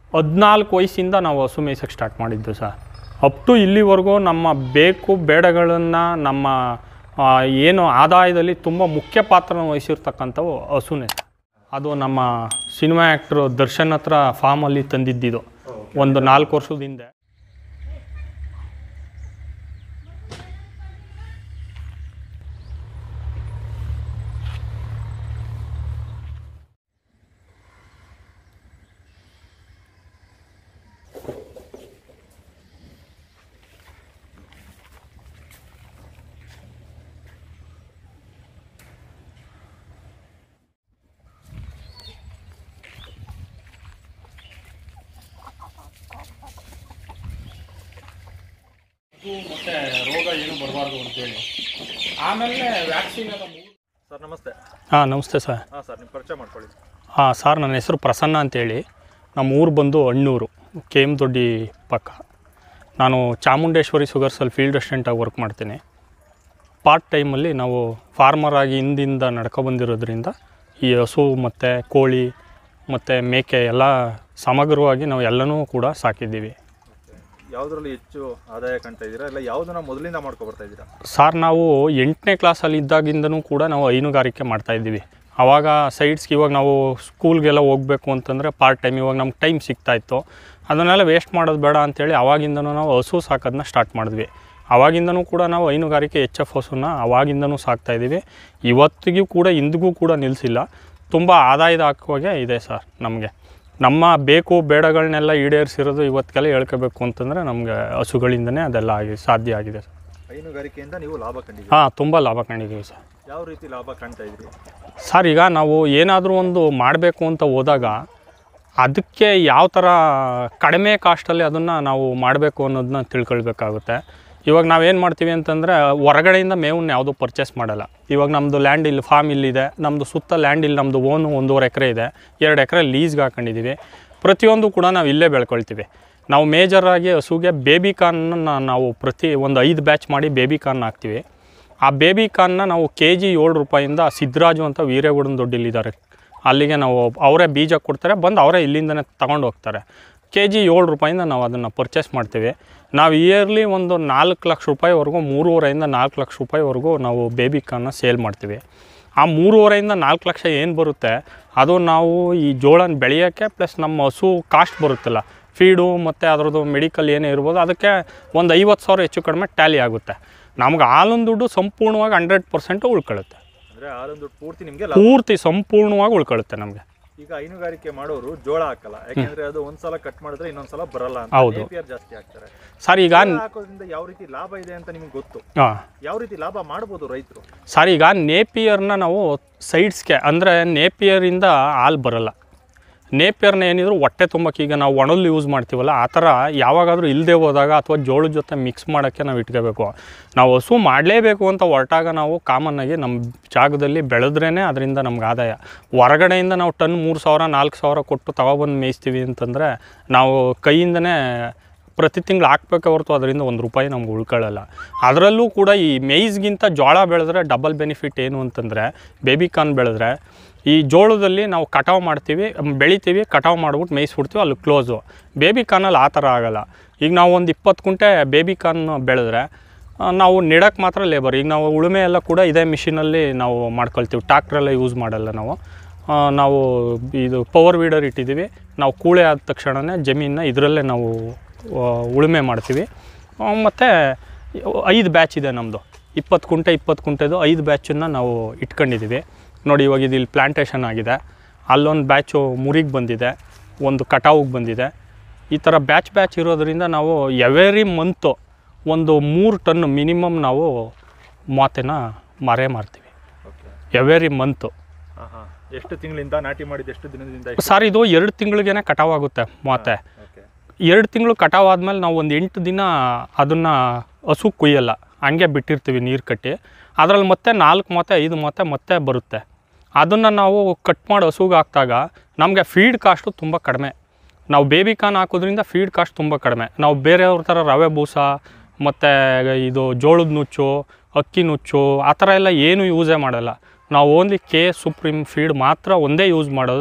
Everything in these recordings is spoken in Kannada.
14 ವಯಸ್ಸಿಂದ ನಾವು ಹಸು ಮೇಯ್ಸೋಕ್ಕೆ ಸ್ಟಾರ್ಟ್ ಮಾಡಿದ್ದು ಸರ್. ಅಪ್ ಟು ಇಲ್ಲಿವರೆಗೂ ನಮ್ಮ ಬೇಕು ಬೇಡಗಳನ್ನು ನಮ್ಮ ಏನು ಆದಾಯದಲ್ಲಿ ತುಂಬ ಮುಖ್ಯ ಪಾತ್ರನ ವಹಿಸಿರ್ತಕ್ಕಂಥವು ಹಸುನೇ. ಅದು ನಮ್ಮ ಸಿನಿಮಾ ಆ್ಯಕ್ಟ್ರು ದರ್ಶನ್ ಹತ್ರ ಫಾರ್ಮಲ್ಲಿ ತಂದಿದ್ದಿದ್ದು ಒಂದು 4 ವರ್ಷದ ಹಿಂದೆ. ಮತ್ತು ರೋಗ ಏನು ಬರಬಾರ್ದು ಅಂತೇಳಿ ಆಮೇಲೆ ವ್ಯಾಕ್ಸಿನ್ ಎಲ್ಲ. ಸರ್ ನಮಸ್ತೆ. ನಮಸ್ತೆ ಸರ್. ಸರ್ ನಿಮ್ಮ ಪರಿಚಯ ಮಾಡ್ಕೊಳ್ಳಿ. ಸರ್ ನನ್ನ ಹೆಸರು ಪ್ರಸನ್ನ ಅಂತೇಳಿ. ನಮ್ಮ ಊರು ಬಂದು ಅಣ್ಣೂರು, KM ದೊಡ್ಡಿ ಪಕ್ಕ. ನಾನು ಚಾಮುಂಡೇಶ್ವರಿ ಶುಗರ್ಸಲ್ಲಿ ಫೀಲ್ಡ್ ಅಸಿಸ್ಟೆಂಟಾಗಿ ವರ್ಕ್ ಮಾಡ್ತೀನಿ. ಪಾರ್ಟ್ ಟೈಮಲ್ಲಿ ನಾವು ಫಾರ್ಮರಾಗಿ ಹಿಂದಿಂದ ನಡ್ಕೊಬಂದಿರೋದ್ರಿಂದ ಈ ಹಸು ಮತ್ತು ಕೋಳಿ ಮತ್ತು ಮೇಕೆ ಎಲ್ಲ ಸಮಗ್ರವಾಗಿ ನಾವು ಎಲ್ಲನೂ ಕೂಡ ಸಾಕಿದ್ದೀವಿ. ಯಾವುದರಲ್ಲಿ ಹೆಚ್ಚು ಆದಾಯ ಕಾಣ್ತಾ ಇದ್ದೀರಾ, ಇಲ್ಲ ಯಾವುದನ್ನ ಮೊದಲಿಂದ ಮಾಡ್ಕೊಬರ್ತಾ ಇದ್ದೀರಾ? ಸರ್ ನಾವು 8ನೇ ಕ್ಲಾಸಲ್ಲಿ ಇದ್ದಾಗಿಂದನೂ ಕೂಡ ನಾವು ಹೈನುಗಾರಿಕೆ ಮಾಡ್ತಾಯಿದ್ದೀವಿ. ಆವಾಗ ಸೈಡ್ಸ್ಗೆ ಇವಾಗ ನಾವು ಸ್ಕೂಲ್ಗೆಲ್ಲ ಹೋಗಬೇಕು ಅಂತಂದರೆ ಪಾರ್ಟ್ ಟೈಮ್ ಇವಾಗ ನಮ್ಗೆ ಟೈಮ್ ಸಿಗ್ತಾಯಿತ್ತು. ಅದನ್ನೆಲ್ಲ ವೇಸ್ಟ್ ಮಾಡೋದು ಬೇಡ ಅಂಥೇಳಿ ಆವಾಗಿಂದನೂ ನಾವು ಹಸು ಸಾಕೋದನ್ನ ಸ್ಟಾರ್ಟ್ ಮಾಡಿದ್ವಿ. ಆವಾಗಿಂದನೂ ಕೂಡ ನಾವು ಹೈನುಗಾರಿಕೆ HF ಹಸುನ ಆವಾಗಿಂದನೂ ಸಾಕ್ತಾಯಿದ್ದೀವಿ. ಇವತ್ತಿಗೂ ಕೂಡ ಇಂದಿಗೂ ಕೂಡ ನಿಲ್ಲಿಸಿಲ್ಲ. ತುಂಬ ಆದಾಯದ ಹಾಕುವಾಗೆ ಇದೆ ಸರ್. ನಮಗೆ ನಮ್ಮ ಬೇಕು ಬೇಡಗಳನ್ನೆಲ್ಲ ಈಡೇರಿಸಿರೋದು ಇವತ್ತಿಗೆಲ್ಲ ಹೇಳ್ಕೋಬೇಕು ಅಂತಂದರೆ ನಮಗೆ ಹಸುಗಳಿಂದನೇ ಅದೆಲ್ಲ ಸಾಧ್ಯ ಆಗಿದೆ ಸರ್. ಹೈನುಗಾರಿಕೆಯಿಂದ ನೀವು ಲಾಭ ಕಂಡಿದ್ದೀರಿ? ತುಂಬ ಲಾಭ ಕಂಡಿದ್ದೀವಿ ಸರ್. ಯಾವ ರೀತಿ ಲಾಭ ಕಾಣ್ತಾ ಇದ್ರಿ ಸರ್? ಈಗ ನಾವು ಏನಾದರೂ ಒಂದು ಮಾಡಬೇಕು ಅಂತ ಹೋದಾಗ ಅದಕ್ಕೆ ಯಾವ ಥರ ಕಡಿಮೆ ಕಾಸ್ಟಲ್ಲಿ ಅದನ್ನು ನಾವು ಮಾಡಬೇಕು ಅನ್ನೋದನ್ನ ತಿಳ್ಕೊಳ್ಬೇಕಾಗುತ್ತೆ. ಇವಾಗ ನಾವೇನು ಮಾಡ್ತೀವಿ ಅಂತಂದರೆ ಹೊರಗಡೆಯಿಂದ ಮೇವನ್ನ ಯಾವುದೂ ಪರ್ಚೇಸ್ ಮಾಡಲ್ಲ. ಇವಾಗ ನಮ್ಮದು ಲ್ಯಾಂಡ್ ಇಲ್ಲಿ ಫಾರ್ಮ್ ಇಲ್ಲಿದೆ, ನಮ್ಮದು ಸುತ್ತ ಲ್ಯಾಂಡ್ ಇಲ್ಲಿ ನಮ್ಮದು ಓನು 1.5 ಎಕರೆ ಇದೆ, 2 ಎಕರೆ ಲೀಸ್ಗೆ ಹಾಕೊಂಡಿದ್ದೀವಿ. ಪ್ರತಿಯೊಂದು ಕೂಡ ನಾವು ಇಲ್ಲೇ ಬೆಳ್ಕೊಳ್ತೀವಿ. ನಾವು ಮೇಜರಾಗಿ ಹಸುಗೆ ಬೇಬಿ ಕಾರ್ನನ್ನು ನಾವು ಒಂದು 5 ಬ್ಯಾಚ್ ಮಾಡಿ ಬೇಬಿ ಕಾರ್ನ್ ಹಾಕ್ತೀವಿ. ಆ ಬೇಬಿ ಕಾರ್ನ ನಾವು KG 7 ರೂಪಾಯಿಂದ ಸಿದ್ದರಾಜು ಅಂತ ವೀರೇಗೌಡನ ದೊಡ್ಡಿಲ್ಲಿದ್ದಾರೆ, ಅಲ್ಲಿಗೆ ನಾವು ಅವರೇ ಬೀಜ ಕೊಡ್ತಾರೆ, ಬಂದು ಅವರೇ ಇಲ್ಲಿಂದನೇ ತಗೊಂಡು ಹೋಗ್ತಾರೆ. KG 7 ರೂಪಾಯಿಂದ ನಾವು ಅದನ್ನು ಪರ್ಚೇಸ್ ಮಾಡ್ತೀವಿ. ನಾವು ಇಯರ್ಲಿ ಒಂದು 4 ಲಕ್ಷ ರೂಪಾಯಿವರೆಗೂ, 3.5ರಿಂದ 4 ಲಕ್ಷ ರೂಪಾಯಿವರೆಗೂ ನಾವು ಬೇಬಿ ಕಾರ್ನ ಸೇಲ್ ಮಾಡ್ತೀವಿ. ಆ 3.5ರಿಂದ 4 ಲಕ್ಷ ಏನು ಬರುತ್ತೆ ಅದು ನಾವು ಈ ಜೋಳನ ಬೆಳೆಯೋಕ್ಕೆ ಪ್ಲಸ್ ನಮ್ಮ ಹಸು ಕಾಸ್ಟ್ ಬರುತ್ತಲ್ಲ, ಫೀಡು ಮತ್ತು ಅದರದ್ದು ಮೆಡಿಕಲ್ ಏನೇ ಇರ್ಬೋದು, ಅದಕ್ಕೆ ಒಂದು 50,000 ಹೆಚ್ಚು ಕಡಿಮೆ ಟ್ಯಾಲಿ ಆಗುತ್ತೆ. ನಮ್ಗೆ ಹಾಲಿನ ದುಡ್ಡು ಸಂಪೂರ್ಣವಾಗಿ 100% ಉಳ್ಕೊಳ್ಳುತ್ತೆ. ಅಂದರೆ ಹಾಲಿನ ದುಡ್ಡು ಪೂರ್ತಿ ನಿಮಗೆ ಪೂರ್ತಿ ಸಂಪೂರ್ಣವಾಗಿ ಉಳ್ಕೊಳ್ಳುತ್ತೆ ನಮಗೆ. ಈಗ ಹೈನುಗಾರಿಕೆ ಮಾಡೋರು ಜೋಳ ಹಾಕಲ್ಲ, ಯಾಕೆಂದ್ರೆ ಅದು ಒಂದ್ಸಲ ಕಟ್ ಮಾಡಿದ್ರೆ ಇನ್ನೊಂದ್ಸಲ ಬರಲ್ಲ ಅಂತ. ಹೌದು ಜಾಸ್ತಿ ಹಾಕ್ತಾರೆ ಸರ್. ಈಗ ಹಾಕೋದ್ರಿಂದ ಯಾವ ರೀತಿ ಲಾಭ ಇದೆ ಅಂತ ನಿಮ್ಗೆ ಗೊತ್ತು? ಯಾವ ರೀತಿ ಲಾಭ ಮಾಡ್ಬೋದು ರೈತರು? ಸರ್ ಈಗ ನೇಪಿಯರ್ನ ನಾವು ಸೈಡ್ಸ್ಗೆ, ಅಂದರೆ ನೇಪಿಯರಿಂದ ಹಾಲು ಬರಲ್ಲ. ನೇಪಿಯರ್ನ ಏನಿದ್ರು ಹೊಟ್ಟೆ ತುಂಬಕ್ಕೆ, ಈಗ ನಾವು ಒಣಲು ಯೂಸ್ ಮಾಡ್ತೀವಲ್ಲ ಆ ಥರ ಯಾವಾಗಾದರೂ ಇಲ್ಲದೆ ಹೋದಾಗ ಅಥವಾ ಜೋಳದ ಜೊತೆ ಮಿಕ್ಸ್ ಮಾಡೋಕ್ಕೆ ನಾವು ಇಟ್ಕೋಬೇಕು. ನಾವು ಹಸು ಮಾಡಲೇಬೇಕು ಅಂತ ಹೊರಟಾಗ ನಾವು ಕಾಮನ್ನಾಗಿ ನಮ್ಮ ಜಾಗದಲ್ಲಿ ಬೆಳೆದ್ರೇ ಅದರಿಂದ ನಮ್ಗೆ ಆದಾಯ. ಹೊರಗಡೆಯಿಂದ ನಾವು ಟನ್ 3,000-4,000 ಕೊಟ್ಟು ತಗೊಬಂದು ಮೇಯಿಸ್ತೀವಿ ಅಂತಂದರೆ ನಾವು ಕೈಯಿಂದನೇ ಪ್ರತಿ ತಿಂಗಳು ಹಾಕ್ಬೇಕೆ ಹೊರತು ಅದರಿಂದ 1 ರೂಪಾಯಿ ನಮ್ಗೆ ಉಳ್ಕೊಳ್ಳಲ್ಲ. ಅದರಲ್ಲೂ ಕೂಡ ಈ ಮೇಯ್ಸ್ಗಿಂತ ಜೋಳ ಬೆಳೆದ್ರೆ ಡಬಲ್ ಬೆನಿಫಿಟ್ ಏನು ಅಂತಂದರೆ, ಬೇಬಿ ಕಾರ್ನ್ ಬೆಳೆದ್ರೆ ಈ ಜೋಳದಲ್ಲಿ ನಾವು ಕಟಾವು ಮಾಡ್ತೀವಿ, ಬೆಳಿತೀವಿ, ಕಟಾವು ಮಾಡಿಬಿಟ್ಟು ಮೇಯಿಸ್ಬಿಡ್ತೀವಿ, ಅಲ್ಲಿ ಕ್ಲೋಸು. ಬೇಬಿ ಕಾರ್ನಲ್ಲಿ ಆ ಥರ ಆಗೋಲ್ಲ. ಈಗ ನಾವು ಒಂದು 20 ಕುಂಟೆ ಬೇಬಿ ಕಾರ್ನ್ ಬೆಳೆದ್ರೆ ನಾವು ನೆಡೋಕ್ಕೆ ಮಾತ್ರ ಲೇಬರ್. ಈಗ ನಾವು ಉಳುಮೆ ಎಲ್ಲ ಕೂಡ ಇದೇ ಮಿಷಿನಲ್ಲಿ ನಾವು ಮಾಡ್ಕೊಳ್ತೀವಿ, ಟ್ಯಾಕ್ಟ್ರೆಲ್ಲ ಯೂಸ್ ಮಾಡಲ್ಲ ನಾವು. ನಾವು ಇದು ಪವರ್ ವೀಡರ್ ಇಟ್ಟಿದ್ದೀವಿ. ನಾವು ಕೂಳೆ ಆದ ತಕ್ಷಣವೇ ಜಮೀನನ್ನ ಇದರಲ್ಲೇ ನಾವು ಉಳುಮೆ ಮಾಡ್ತೀವಿ. ಮತ್ತು 5 ಬ್ಯಾಚ್ ಇದೆ ನಮ್ಮದು, 20 ಕುಂಟೆದು 5 ಬ್ಯಾಚನ್ನು ನಾವು ಇಟ್ಕೊಂಡಿದ್ದೀವಿ. ನೋಡಿ ಇವಾಗ ಇದು ಇಲ್ಲಿ ಪ್ಲ್ಯಾಂಟೇಷನ್ ಆಗಿದೆ, ಅಲ್ಲೊಂದು ಬ್ಯಾಚು ಮುರಿಗೆ ಬಂದಿದೆ, ಒಂದು ಕಟಾವಿಗೆ ಬಂದಿದೆ. ಈ ಥರ ಬ್ಯಾಚ್ ಇರೋದ್ರಿಂದ ನಾವು ಎವ್ರಿ ಮಂತು ಒಂದು 3 ಟನ್ ಮಿನಿಮಮ್ ನಾವು ಮಾತೆನ ಮಾರ್ತೀವಿ ಎವ್ರಿ ಮಂತು. ಎಷ್ಟು ತಿಂಗಳಿಂದ ನಾಟಿ ಮಾಡಿದ್ದು, ಎಷ್ಟು ದಿನದಿಂದ? ಸರ್ ಇದು 2 ತಿಂಗಳಿಗೇ ಕಟಾವಾಗುತ್ತೆ ಮಾತೆ. 2 ತಿಂಗಳು ಕಟಾವಾದ್ಮೇಲೆ ನಾವು ಒಂದು 8 ದಿನ ಅದನ್ನು ಹಸು ಕುಯ್ಯಲ್ಲ, ಹಂಗೆ ಬಿಟ್ಟಿರ್ತೀವಿ ನೀರು ಕಟ್ಟಿ. ಅದರಲ್ಲಿ ಮತ್ತೆ 4 ಮೊತ್ತೆ 5 ಮೊತ್ತೆ ಮತ್ತೆ ಬರುತ್ತೆ. ಅದನ್ನು ನಾವು ಕಟ್ ಮಾಡಿ ಹಸುಗೆ ಹಾಕಿದಾಗ ನಮಗೆ ಫೀಡ್ ಕಾಸ್ಟು ತುಂಬ ಕಡಿಮೆ. ನಾವು ಬೇಬಿ ಕಾರ್ನ್ ಹಾಕೋದ್ರಿಂದ ಫೀಡ್ ಕಾಸ್ಟ್ ತುಂಬ ಕಡಿಮೆ. ನಾವು ಬೇರೆಯವ್ರ ಥರ ರವೆ ಬೂಸ ಮತ್ತು ಇದು ಜೋಳದ ನುಚ್ಚು, ಅಕ್ಕಿ ನುಚ್ಚು ಆ ಥರ ಎಲ್ಲ ಏನೂ ಯೂಸೇ ಮಾಡಲ್ಲ. ನಾವು ಓನ್ಲಿ K ಸುಪ್ರೀಮ್ ಫೀಡ್ ಮಾತ್ರ ಒಂದೇ ಯೂಸ್ ಮಾಡೋದು.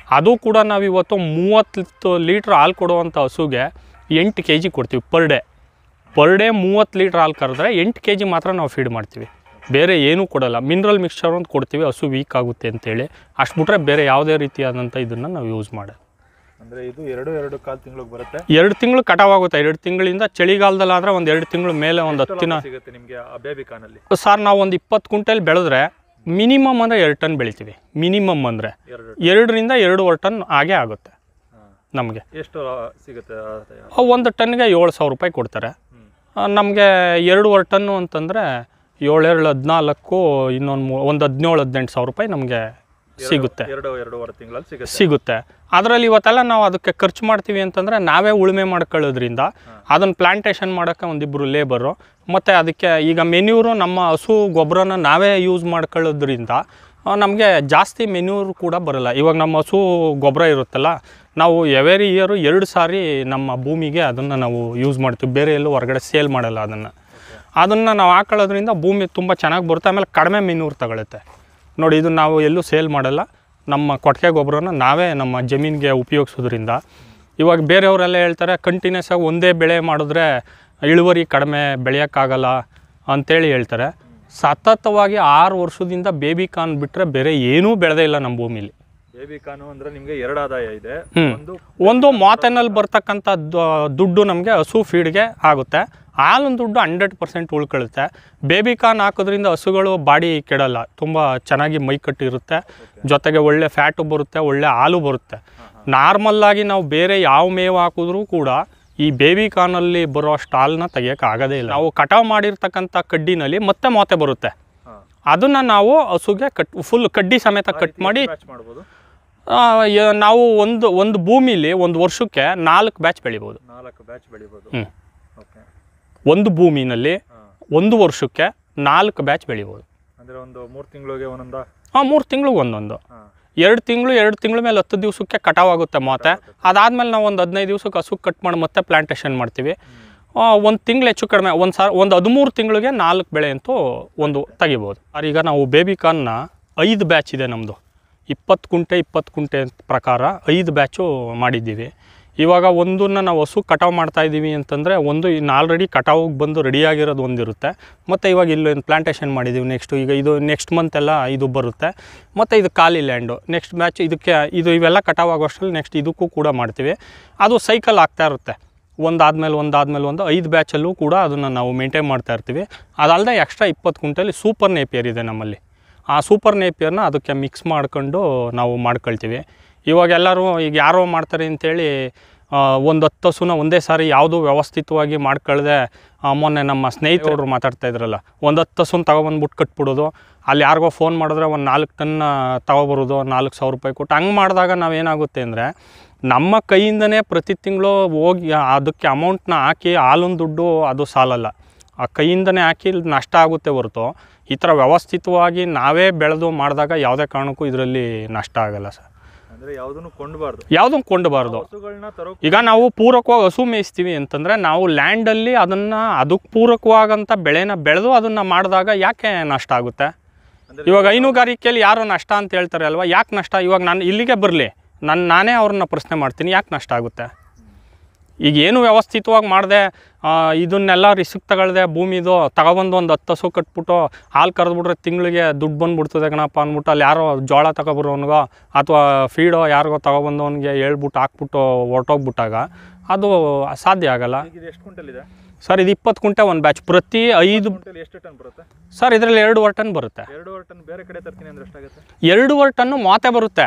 ಅದು ಕೂಡ ನಾವು ಇವತ್ತು 30 ಲೀಟ್ರ್ ಹಾಲು ಕೊಡುವಂಥ ಹಸುಗೆ 8 kg ಕೊಡ್ತೀವಿ ಪರ್ ಡೇ 30 ಲೀಟ್ರ್ ಹಾಲು ಕರೆದ್ರೆ 8 kg ಮಾತ್ರ ನಾವು ಫೀಡ್ ಮಾಡ್ತೀವಿ, ಬೇರೆ ಏನೂ ಕೊಡಲ್ಲ. ಮಿನರಲ್ ಮಿಕ್ಸ್ಚರ್ ಅಂತ ಕೊಡ್ತೀವಿ, ಹಸು ವೀಕ್ ಆಗುತ್ತೆ ಅಂತೇಳಿ. ಅಷ್ಟು ಬಿಟ್ರೆ ಬೇರೆ ಯಾವುದೇ ರೀತಿಯಾದಂಥ ಇದನ್ನು ನಾವು ಯೂಸ್ ಮಾಡೋದು. ಅಂದರೆ ಇದು 2.5 ತಿಂಗಳಿಗೆ ಬರುತ್ತೆ. 2 ತಿಂಗಳು ಕಟಾವಾಗುತ್ತೆ. 2 ತಿಂಗಳಿಂದ ಚಳಿಗಾಲದಲ್ಲಾದರೆ ಒಂದು 2 ತಿಂಗಳು ಮೇಲೆ ಒಂದು 10 ದಿನ ಸಿಗುತ್ತೆ ನಿಮಗೆ ಆ ಬೇಬಿ ಕಾರ್ನಲ್ಲಿ. ಸರ್ ನಾವು ಒಂದು 20 ಕ್ವಿಂಟಲ್ ಬೆಳೆದ್ರೆ ಮಿನಿಮಮ್ ಅಂದರೆ 2 ಟನ್ ಬೆಳಿತೀವಿ. ಮಿನಿಮಮ್ ಅಂದರೆ 2ರಿಂದ 2.5 ಟನ್ ಹಾಗೆ ಆಗುತ್ತೆ ನಮಗೆ. ಎಷ್ಟು ಸಿಗುತ್ತೆ? 1 ಟನ್ಗೆ 7,000 ರೂಪಾಯಿ ಕೊಡ್ತಾರೆ. ನಮಗೆ 2.5 ಟನ್ನು ಅಂತಂದರೆ 7 14 ಇನ್ನೊಂದು 17-18 ಸಾವಿರ ರೂಪಾಯಿ ನಮಗೆ ಸಿಗುತ್ತೆ. 2.5 ತಿಂಗಳಲ್ಲಿ ಸಿಗುತ್ತೆ. ಅದರಲ್ಲಿ ಇವತ್ತೆಲ್ಲ ನಾವು ಅದಕ್ಕೆ ಖರ್ಚು ಮಾಡ್ತೀವಿ ಅಂತಂದರೆ ನಾವೇ ಉಳುಮೆ ಮಾಡ್ಕೊಳ್ಳೋದ್ರಿಂದ ಅದನ್ನು ಪ್ಲಾಂಟೇಷನ್ ಮಾಡೋಕ್ಕೆ ಒಂದಿಬ್ಬರು ಲೇಬರು, ಮತ್ತು ಅದಕ್ಕೆ ಈಗ ಮೆನ್ಯೂರು ನಮ್ಮ ಹಸು ಗೊಬ್ಬರನ ನಾವೇ ಯೂಸ್ ಮಾಡ್ಕೊಳ್ಳೋದ್ರಿಂದ ನಮಗೆ ಜಾಸ್ತಿ ಮೆನ್ಯೂರು ಕೂಡ ಬರೋಲ್ಲ. ಇವಾಗ ನಮ್ಮ ಹಸು ಗೊಬ್ಬರ ಇರುತ್ತಲ್ಲ, ನಾವು ಎವರಿ ಇಯರು 2 ಸಾರಿ ನಮ್ಮ ಭೂಮಿಗೆ ಅದನ್ನು ನಾವು ಯೂಸ್ ಮಾಡ್ತೀವಿ, ಬೇರೆ ಎಲ್ಲೂ ಹೊರಗಡೆ ಸೇಲ್ ಮಾಡಲ್ಲ. ಅದನ್ನು ನಾವು ಹಾಕೊಳ್ಳೋದ್ರಿಂದ ಭೂಮಿ ತುಂಬ ಚೆನ್ನಾಗಿ ಬರುತ್ತೆ. ಆಮೇಲೆ ಕಡಿಮೆ ಮೆನ್ಯೂರು ತಗೊಳುತ್ತೆ ನೋಡಿ. ಇದು ನಾವು ಎಲ್ಲೂ ಸೇಲ್ ಮಾಡಲ್ಲ, ನಮ್ಮ ಕೊಟ್ಟಿಗೆ ಗೊಬ್ಬರನ ನಾವೇ ನಮ್ಮ ಜಮೀನಿಗೆ ಉಪಯೋಗಿಸೋದ್ರಿಂದ. ಇವಾಗ ಬೇರೆಯವರೆಲ್ಲ ಹೇಳ್ತಾರೆ ಕಂಟಿನ್ಯೂಸ್ ಆಗಿ ಒಂದೇ ಬೆಳೆ ಮಾಡಿದ್ರೆ ಇಳುವರಿ ಕಡಿಮೆ ಬೆಳೆಯೋಕ್ಕಾಗಲ್ಲ ಅಂತೇಳಿ ಹೇಳ್ತಾರೆ. ಸತತವಾಗಿ 6 ವರ್ಷದಿಂದ ಬೇಬಿ ಕಾರ್ನ್ ಬಿಟ್ಟರೆ ಬೇರೆ ಏನೂ ಬೆಳೆದೇ ಇಲ್ಲ ನಮ್ಮ ಭೂಮಿಲಿ. ಬೇಬಿ ಕಾರ್ನ್ ಅಂದರೆ ನಿಮಗೆ 2 ಆದಾಯ ಇದೆ. ಒಂದು ಮಾತನಲ್ಲಿ ಬರ್ತಕ್ಕಂಥ ದುಡ್ಡು ನಮಗೆ ಹಸು ಫೀಡ್ಗೆ ಆಗುತ್ತೆ, ಹಾಲಿನ ದುಡ್ಡು 100% ಉಳ್ಕೊಳ್ಳುತ್ತೆ. ಬೇಬಿ ಕಾರ್ನ್ ಹಾಕೋದ್ರಿಂದ ಹಸುಗಳು ಬಾಡಿ ಕೆಡಲ್ಲ, ತುಂಬ ಚೆನ್ನಾಗಿ ಮೈ ಕಟ್ಟಿರುತ್ತೆ, ಜೊತೆಗೆ ಒಳ್ಳೆ ಫ್ಯಾಟು ಬರುತ್ತೆ, ಒಳ್ಳೆ ಹಾಲು ಬರುತ್ತೆ. ನಾರ್ಮಲ್ಲಾಗಿ ನಾವು ಬೇರೆ ಯಾವ ಮೇವು ಹಾಕಿದ್ರೂ ಕೂಡ ಈ ಬೇಬಿ ಕಾರ್ನಲ್ಲಿ ಬರೋ ಅಷ್ಟು ಹಾಲನ್ನ ತೆಗಿಯೋಕೆ ಆಗೋದೇ ಇಲ್ಲ. ನಾವು ಕಟಾವು ಮಾಡಿರ್ತಕ್ಕಂಥ ಕಡ್ಡಿನಲ್ಲಿ ಮತ್ತೆ ಮೊತೆ ಬರುತ್ತೆ, ಅದನ್ನು ನಾವು ಹಸುಗೆ ಫುಲ್ ಕಡ್ಡಿ ಸಮೇತ ಕಟ್ ಮಾಡಿ ನಾವು ಒಂದು ಭೂಮಿಲಿ ಒಂದು ವರ್ಷಕ್ಕೆ 4 ಬ್ಯಾಚ್ ಬೆಳಿಬೋದು. 4 ಬ್ಯಾಚ್ ಬೆಳಿಬೋದು. ಒಂದು ಭೂಮಿನಲ್ಲಿ ಒಂದು ವರ್ಷಕ್ಕೆ 4 ಬ್ಯಾಚ್ ಬೆಳಿಬೋದು. ಅಂದರೆ ಒಂದು 3 ತಿಂಗಳಿಗೆ ಒಂದೊಂದು. 3 ತಿಂಗಳಿಗೆ ಒಂದೊಂದು. 2 ತಿಂಗಳ ಮೇಲೆ 10 ದಿವಸಕ್ಕೆ ಕಟಾವಾಗುತ್ತೆ ಮೊತೆ. ಅದಾದಮೇಲೆ ನಾವು ಒಂದು 15 ದಿವಸಕ್ಕೆ ಹಸು ಕಟ್ ಮಾಡಿ ಮತ್ತೆ ಪ್ಲಾಂಟೇಷನ್ ಮಾಡ್ತೀವಿ. 1 ತಿಂಗಳು ಹೆಚ್ಚು ಕಡಿಮೆ ಒಂದು 13 ತಿಂಗಳಿಗೆ 4 ಬೆಳೆ ಅಂತೂ ಒಂದು ತೆಗಿಬೋದು. ಈಗ ನಾವು ಬೇಬಿ ಕಾರ್ನ್ನ 5 ಬ್ಯಾಚ್ ಇದೆ ನಮ್ಮದು. 20 ಕುಂಟೆ ಪ್ರಕಾರ 5 ಬ್ಯಾಚು ಮಾಡಿದ್ದೀವಿ. ಇವಾಗ ಒಂದನ್ನು ನಾವು ಹಸು ಕಟಾವು ಮಾಡ್ತಾಯಿದ್ದೀವಿ ಅಂತಂದರೆ ಒಂದು ಇನ್ನು ಆಲ್ರೆಡಿ ಕಟಾವಿಗೆ ಬಂದು ರೆಡಿಯಾಗಿರೋದು ಒಂದಿರುತ್ತೆ, ಮತ್ತು ಇವಾಗ ಇಲ್ಲೊಂದು ಪ್ಲಾಂಟೇಷನ್ ಮಾಡಿದ್ದೀವಿ. ಈಗ ಇದು ನೆಕ್ಸ್ಟ್ ಮಂತೆಲ್ಲ ಇದು ಬರುತ್ತೆ, ಮತ್ತು ಇದು ಖಾಲಿ ಲ್ಯಾಂಡು. ನೆಕ್ಸ್ಟ್ ಬ್ಯಾಚ್ ಇದಕ್ಕೆ ಇವೆಲ್ಲ ಕಟಾವಾಗೋಷ್ಟರಲ್ಲಿ ನೆಕ್ಸ್ಟ್ ಇದಕ್ಕೂ ಕೂಡ ಮಾಡ್ತೀವಿ. ಅದು ಸೈಕಲ್ ಆಗ್ತಾ ಇರುತ್ತೆ, ಒಂದಾದ್ಮೇಲೆ ಒಂದು 5 ಬ್ಯಾಚಲ್ಲೂ ಕೂಡ ಅದನ್ನು ನಾವು ಮೇಂಟೈನ್ ಮಾಡ್ತಾ ಇರ್ತೀವಿ. ಅದಲ್ಲದೆ ಎಕ್ಸ್ಟ್ರಾ 20 ಕುಂಟಲ್ಲಿ ಸೂಪರ್ ನೇಪಿಯರ್ ಇದೆ ನಮ್ಮಲ್ಲಿ. ಆ ಸೂಪರ್ ನೇಪಿಯರ್ನ ಅದಕ್ಕೆ ಮಿಕ್ಸ್ ಮಾಡ್ಕೊಂಡು ನಾವು ಮಾಡ್ಕೊಳ್ತೀವಿ. ಇವಾಗ ಎಲ್ಲರೂ ಈಗ ಯಾರೋ ಮಾಡ್ತಾರೆ ಅಂಥೇಳಿ ಒಂದು 10 ಹಸುನ ಒಂದೇ ಸಾರಿ ಯಾವುದೂ ವ್ಯವಸ್ಥಿತವಾಗಿ ಮಾಡ್ಕೊಳ್ದೆ, ಮೊನ್ನೆ ನಮ್ಮ ಸ್ನೇಹಿತರು ಮಾತಾಡ್ತಾ ಇದ್ರಲ್ಲ, ಒಂದು 10 ಹಸುನ ತೊಗೊಬಂದ್ಬಿಟ್ಟು ಕಟ್ಬಿಡೋದು, ಅಲ್ಲಿ ಯಾರಿಗೋ ಫೋನ್ ಮಾಡಿದ್ರೆ ಒಂದು 4 ಟನ್ ತೊಗೊಬರೋದು 4,000 ರೂಪಾಯಿ ಕೊಟ್ಟು. ಹಂಗೆ ಮಾಡಿದಾಗ ನಾವೇನಾಗುತ್ತೆ ಅಂದರೆ ನಮ್ಮ ಕೈಯಿಂದನೇ ಪ್ರತಿ ತಿಂಗಳು ಹೋಗಿ ಅದಕ್ಕೆ ಅಮೌಂಟ್ನ ಹಾಕಿ ಹಾಲಿನ ದುಡ್ಡು ಅದು ಸಾಲಲ್ಲ, ಆ ಕೈಯಿಂದನೇ ಹಾಕಿ ನಷ್ಟ ಆಗುತ್ತೆ ಹೊರತು ಈ ಥರ ವ್ಯವಸ್ಥಿತವಾಗಿ ನಾವೇ ಬೆಳೆದು ಮಾಡಿದಾಗ ಯಾವುದೇ ಕಾರಣಕ್ಕೂ ಇದರಲ್ಲಿ ನಷ್ಟ ಆಗಲ್ಲ ಸರ್. ಅಂದರೆ ಯಾವುದನ್ನು ಕೊಂಡಬಾರ್ದು. ಈಗ ನಾವು ಪೂರಕವಾಗಿ ಹಸು ಮೇಯಿಸ್ತೀವಿ ಅಂತಂದರೆ ನಾವು ಲ್ಯಾಂಡಲ್ಲಿ ಅದಕ್ಕೆ ಪೂರಕವಾಗಂಥ ಬೆಳೆನ ಬೆಳೆದು ಅದನ್ನು ಮಾಡಿದಾಗ ಯಾಕೆ ನಷ್ಟ ಆಗುತ್ತೆ? ಇವಾಗ ಹೈನುಗಾರಿಕೆಯಲ್ಲಿ ಯಾರೋ ನಷ್ಟ ಅಂತ ಹೇಳ್ತಾರೆ ಅಲ್ವಾ, ಯಾಕೆ ನಷ್ಟ? ಇವಾಗ ನಾನು ಇಲ್ಲಿಗೆ ಬರಲಿ, ನಾನೇ ಅವ್ರನ್ನ ಪ್ರಶ್ನೆ ಮಾಡ್ತೀನಿ, ಯಾಕೆ ನಷ್ಟ ಆಗುತ್ತೆ? ಈಗ ಏನು ವ್ಯವಸ್ಥಿತವಾಗಿ ಮಾಡಿದೆ, ಇದನ್ನೆಲ್ಲ ರಿಸ್ಕ್ ತಗೊಳ್ದೆ ಭೂಮಿದು ತಗೊಬಂದು ಒಂದು 10 ಹಸು ಕಟ್ಬಿಟ್ಟು ಹಾಲು ಕರೆದ್ಬಿಟ್ರೆ ತಿಂಗಳಿಗೆ ದುಡ್ಡು ಬಂದುಬಿಡ್ತದೆ ಕಣಪ್ಪ ಅಂದ್ಬಿಟ್ಟು ಅಲ್ಲಿ ಯಾರೋ ಜೋಳ ತಗೊಬರೋನ್ಗೋ ಅಥವಾ ಫೀಡೋ ಯಾರಿಗೋ ತಗೊಬಂದವನಿಗೆ ಹೇಳ್ಬಿಟ್ಟು ಹಾಕ್ಬಿಟ್ಟು ಹೊರಟೋಗ್ಬಿಟ್ಟಾಗ ಅದು ಸಾಧ್ಯ ಆಗಲ್ಲ. ಸರ್ ಇದು 20 ಕುಂಟೆ ಒಂದು ಬ್ಯಾಚ್, ಪ್ರತಿ 5 ಎಷ್ಟು ಟನ್ ಬರುತ್ತೆ ಸರ್? ಇದರಲ್ಲಿ 2.5 ಟನ್ ಬರುತ್ತೆ. 2.5 ಟನ್ ಬೇರೆ ಕಡೆ ತರ್ತೀನಿ ಅಂದರೆ ಎಷ್ಟಾಗುತ್ತೆ? 2.5 ಟನ್ನು ಮಾತೆ ಬರುತ್ತೆ.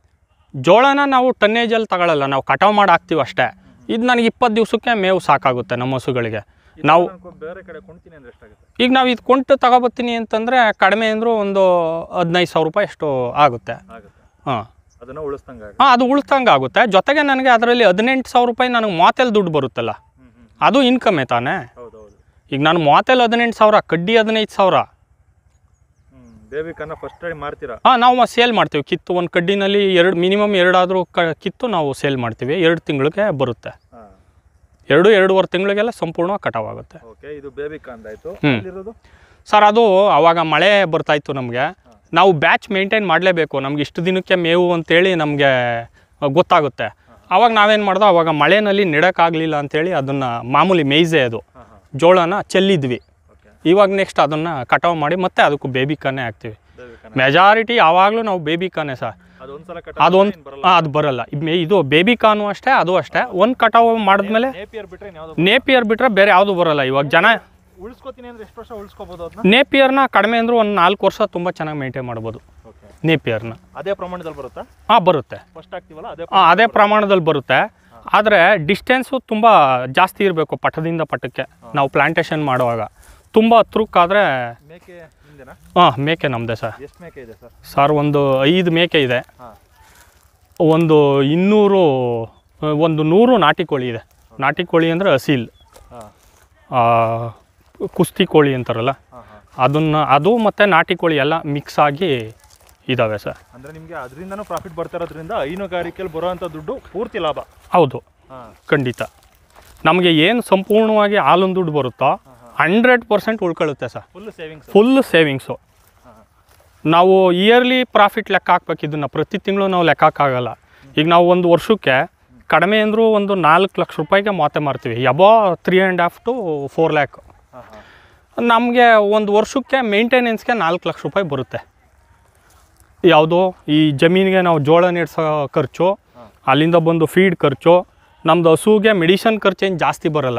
ಜೋಳನ ನಾವು ಟನ್ನೇಜಲ್ಲಿ ತಗೊಳ್ಳಲ್ಲ, ನಾವು ಕಟಾವು ಮಾಡಿ ಹಾಕ್ತೀವಿ ಅಷ್ಟೇ. ಇದು ನನಗೆ 20 ದಿವಸಕ್ಕೆ ಮೇವು ಸಾಕಾಗುತ್ತೆ ನಮ್ಮ ಹಸುಗಳಿಗೆ. ನಾವು ಬೇರೆ ಕಡೆ ಕೊಂಡ್ತೀನಿ ಅಂದರೆ ಎಷ್ಟಾಗುತ್ತೆ? ಈಗ ನಾವು ಇದು ಕೊಂಟು ತಗೊಬತ್ತೀನಿ ಅಂತಂದರೆ ಕಡಿಮೆ ಅಂದರೂ ಒಂದು 15,000 ರೂಪಾಯಿ ಅಷ್ಟು ಆಗುತ್ತೆ. ಅದನ್ನು ಉಳಿಸ್ದಂಗೆ ಅದು ಉಳಿಸ್ದಂಗೆ ಆಗುತ್ತೆ. ಜೊತೆಗೆ ನನಗೆ ಅದರಲ್ಲಿ 18,000 ರೂಪಾಯಿ ನನಗೆ ಮಾತೆಲ್ಲಿ ದುಡ್ಡು ಬರುತ್ತಲ್ಲ, ಅದು ಇನ್ಕಮೇ ತಾನೇ. ಈಗ ನಾನು ಮಾತೆಲ್ಲಿ 18,000, ಕಡ್ಡಿ 15,000. ಬೇಬಿ ಕಾರ್ನ ಫಸ್ಟ್ ಟೈಮ್ ಮಾಡ್ತೀರಾ? ನಾವು ಸೇಲ್ ಮಾಡ್ತೀವಿ. ಕಿತ್ತು ಒಂದು ಕಡ್ಡಿನಲ್ಲಿ ಮಿನಿಮಮ್ 2 ಆದರೂ ಕಿತ್ತು ನಾವು ಸೇಲ್ ಮಾಡ್ತೀವಿ. 2 ತಿಂಗಳಿಗೆ ಬರುತ್ತೆ. 2-2.5 ತಿಂಗಳಿಗೆಲ್ಲ ಸಂಪೂರ್ಣವಾಗಿ ಕಟಾವಾಗುತ್ತೆ. ಇದು ಬೇಬಿ ಕಾರ್ನ್ ಆಯಿತು. ಸರ್ ಅದು ಆವಾಗ ಮಳೆ ಬರ್ತಾಯಿತ್ತು ನಮಗೆ, ನಾವು ಬ್ಯಾಚ್ ಮೇಂಟೈನ್ ಮಾಡಲೇಬೇಕು. ನಮ್ಗೆ ಇಷ್ಟು ದಿನಕ್ಕೆ ಮೇವು ಅಂತೇಳಿ ನಮಗೆ ಗೊತ್ತಾಗುತ್ತೆ. ಆವಾಗ ನಾವೇನು ಮಾಡ್ದೋ, ಆವಾಗ ಮಳೆಯಲ್ಲಿ ನೆಡೋಕ್ಕಾಗಲಿಲ್ಲ ಅಂಥೇಳಿ ಅದನ್ನು ಮಾಮೂಲಿ ಮೇಯ್ಸೆ ಅದು ಜೋಳನ ಚೆಲ್ಲಿದ್ವಿ. ಇವಾಗ ನೆಕ್ಸ್ಟ್ ಅದನ್ನು ಕಟಾವು ಮಾಡಿ ಮತ್ತೆ ಅದಕ್ಕೂ ಬೇಬಿಕಾನೇ ಹಾಕ್ತೀವಿ. ಮೆಜಾರಿಟಿ ಯಾವಾಗಲೂ ನಾವು ಬೇಬಿಕಾನೇ ಸರ್. ಅದು ಬರಲ್ಲ. ಇದು ಬೇಬಿಕಾನು ಅಷ್ಟೇ, ಅದು ಅಷ್ಟೇ. ಒಂದು ಕಟಾವು ಮಾಡಿದ್ಮೇಲೆ ನೇಪಿಯರ್ ಬಿಟ್ಟರೆ ಬೇರೆ ಯಾವುದು ಬರಲ್ಲ. ಇವಾಗ ಜನ ನೇಪಿಯರ್ನ ಕಡಿಮೆ ಅಂದರೂ ಒಂದು 4 ವರ್ಷ ತುಂಬ ಚೆನ್ನಾಗಿ ಮೇಂಟೈನ್ ಮಾಡ್ಬೋದು ನೇಪಿಯರ್ನ. ಅದೇ ಪ್ರಮಾಣದಲ್ಲಿ ಬರುತ್ತಾ? ಬರುತ್ತೆ. ಅದೇ ಪ್ರಮಾಣದಲ್ಲಿ ಬರುತ್ತೆ. ಆದರೆ ಡಿಸ್ಟೆನ್ಸು ತುಂಬ ಜಾಸ್ತಿ ಇರಬೇಕು ಪಟ್ಟದಿಂದ ಪಟ್ಟಕ್ಕೆ. ನಾವು ಪ್ಲಾಂಟೇಶನ್ ಮಾಡುವಾಗ ತುಂಬ ಹತ್ರಕ್ಕಾದರೆ ಮೇಕೆ ನಮ್ಮದೇ ಸರ್. ಸರ್ ಒಂದು 5 ಮೇಕೆ ಇದೆ, ಒಂದು 100 ನಾಟಿ ಕೋಳಿ ಇದೆ. ನಾಟಿ ಕೋಳಿ ಅಂದರೆ ಅಸೀಲ್, ಕುಸ್ತಿ ಕೋಳಿ ಅಂತಾರಲ್ಲ ಅದು ಮತ್ತು ನಾಟಿ ಕೋಳಿ ಎಲ್ಲ ಮಿಕ್ಸ್ ಆಗಿ ಇದ್ದಾವೆ ಸರ್. ಅಂದರೆ ನಿಮಗೆ ಅದರಿಂದನೂ ಪ್ರಾಫಿಟ್ ಬರ್ತಾ ಇರೋದ್ರಿಂದ ಹೈನುಗಾರಿಕೆಯಲ್ಲಿ ಬರುವಂಥ ದುಡ್ಡು ಪೂರ್ತಿ ಲಾಭ. ಹೌದು, ಖಂಡಿತ. ನಮಗೆ ಏನು ಸಂಪೂರ್ಣವಾಗಿ ಹಾಲಿನ ದುಡ್ಡು ಬರುತ್ತೋ 100% ಉಳ್ಕೊಳ್ಳುತ್ತೆ ಸರ್. Full savings. ನಾವು ಇಯರ್ಲಿ ಪ್ರಾಫಿಟ್ ಲೆಕ್ಕ ಹಾಕ್ಬೇಕು. ಇದನ್ನು ಪ್ರತಿ ತಿಂಗಳು ನಾವು ಲೆಕ್ಕ ಹಾಕೋಕ್ಕಾಗಲ್ಲ. ಈಗ ನಾವು ಒಂದು ವರ್ಷಕ್ಕೆ ಕಡಿಮೆ ಅಂದರೂ ಒಂದು 4 ಲಕ್ಷ ರೂಪಾಯಿಗೆ ಮಾತೆ ಮಾರ್ತೀವಿ. ಎಬೋ 3.5 to 4 lakh. ನಮಗೆ ಒಂದು ವರ್ಷಕ್ಕೆ ಮೇಂಟೆನೆನ್ಸ್ಗೆ 4 ಲಕ್ಷ ರೂಪಾಯಿ ಬರುತ್ತೆ. ಯಾವುದೋ ಈ ಜಮೀನಿಗೆ ನಾವು ಜೋಳ ನೆಡ್ಸೋ ಖರ್ಚು, ಅಲ್ಲಿಂದ ಬಂದು ಫೀಡ್ ಖರ್ಚು, ನಮ್ಮದು ಹಸುಗೆ ಮೆಡಿಸನ್ ಖರ್ಚೇನು ಜಾಸ್ತಿ ಬರೋಲ್ಲ.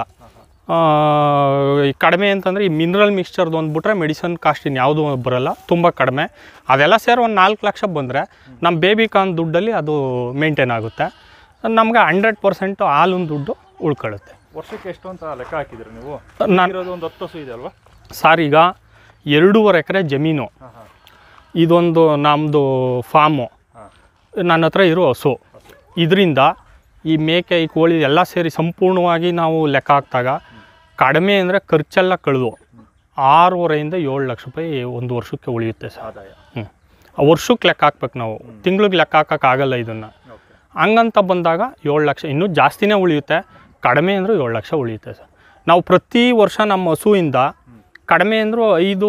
ಕಡಿಮೆ ಅಂತಂದರೆ ಈ ಮಿನರಲ್ ಮಿಕ್ಸ್ಚರ್ದು ಒಂದು ಬಿಟ್ರೆ ಮೆಡಿಸನ್ ಕಾಸ್ಟ್ ಇನ್ಯಾವುದು ಬರೋಲ್ಲ, ತುಂಬ ಕಡಿಮೆ. ಅದೆಲ್ಲ ಸೇರಿ ಒಂದು 4 ಲಕ್ಷ ಬಂದರೆ ನಮ್ಮ ಬೇಬಿಕಾನ್ ದುಡ್ಡಲ್ಲಿ ಅದು ಮೇಂಟೈನ್ ಆಗುತ್ತೆ. ನಮ್ಗೆ 100% ಹಾಲಿನ ದುಡ್ಡು ಉಳ್ಕೊಳ್ಳುತ್ತೆ. ವರ್ಷಕ್ಕೆ ಎಷ್ಟು ಅಂತ ಲೆಕ್ಕ ಹಾಕಿದ್ರಿ ನೀವು? ನಾನು ಒಂದು 10 ಹಸು ಇದೆ ಅಲ್ವಾ ಸರ್? ಈಗ 2.5 ಎಕರೆ ಜಮೀನು, ಇದೊಂದು ನಮ್ಮದು ಫಾರ್ಮು, ನನ್ನ ಹತ್ರ ಇರೋ ಹಸು. ಇದರಿಂದ ಈ ಮೇಕೆ, ಈ ಕೋಳಿ ಎಲ್ಲ ಸೇರಿ ಸಂಪೂರ್ಣವಾಗಿ ನಾವು ಲೆಕ್ಕ ಹಾಕಿದಾಗ ಕಡಿಮೆ ಅಂದರೆ ಖರ್ಚೆಲ್ಲ ಕಳೆದು 6.5 to 7 ಲಕ್ಷ ರೂಪಾಯಿ ಒಂದು ವರ್ಷಕ್ಕೆ ಉಳಿಯುತ್ತೆ ಸರ್. ಆದಾಯ. ವರ್ಷಕ್ಕೆ ಲೆಕ್ಕ ಹಾಕ್ಬೇಕು ನಾವು, ತಿಂಗಳಿಗೆ ಲೆಕ್ಕ ಹಾಕೋಕ್ಕಾಗಲ್ಲ ಇದನ್ನು. ಹಂಗಂತ ಬಂದಾಗ 7 ಲಕ್ಷ, ಇನ್ನೂ ಜಾಸ್ತಿನೇ ಉಳಿಯುತ್ತೆ. ಕಡಿಮೆ ಅಂದರೂ 7 ಲಕ್ಷ ಉಳಿಯುತ್ತೆ ಸರ್. ನಾವು ಪ್ರತಿ ವರ್ಷ ನಮ್ಮ ಹಸುವಿಂದ ಕಡಿಮೆ ಅಂದರೂ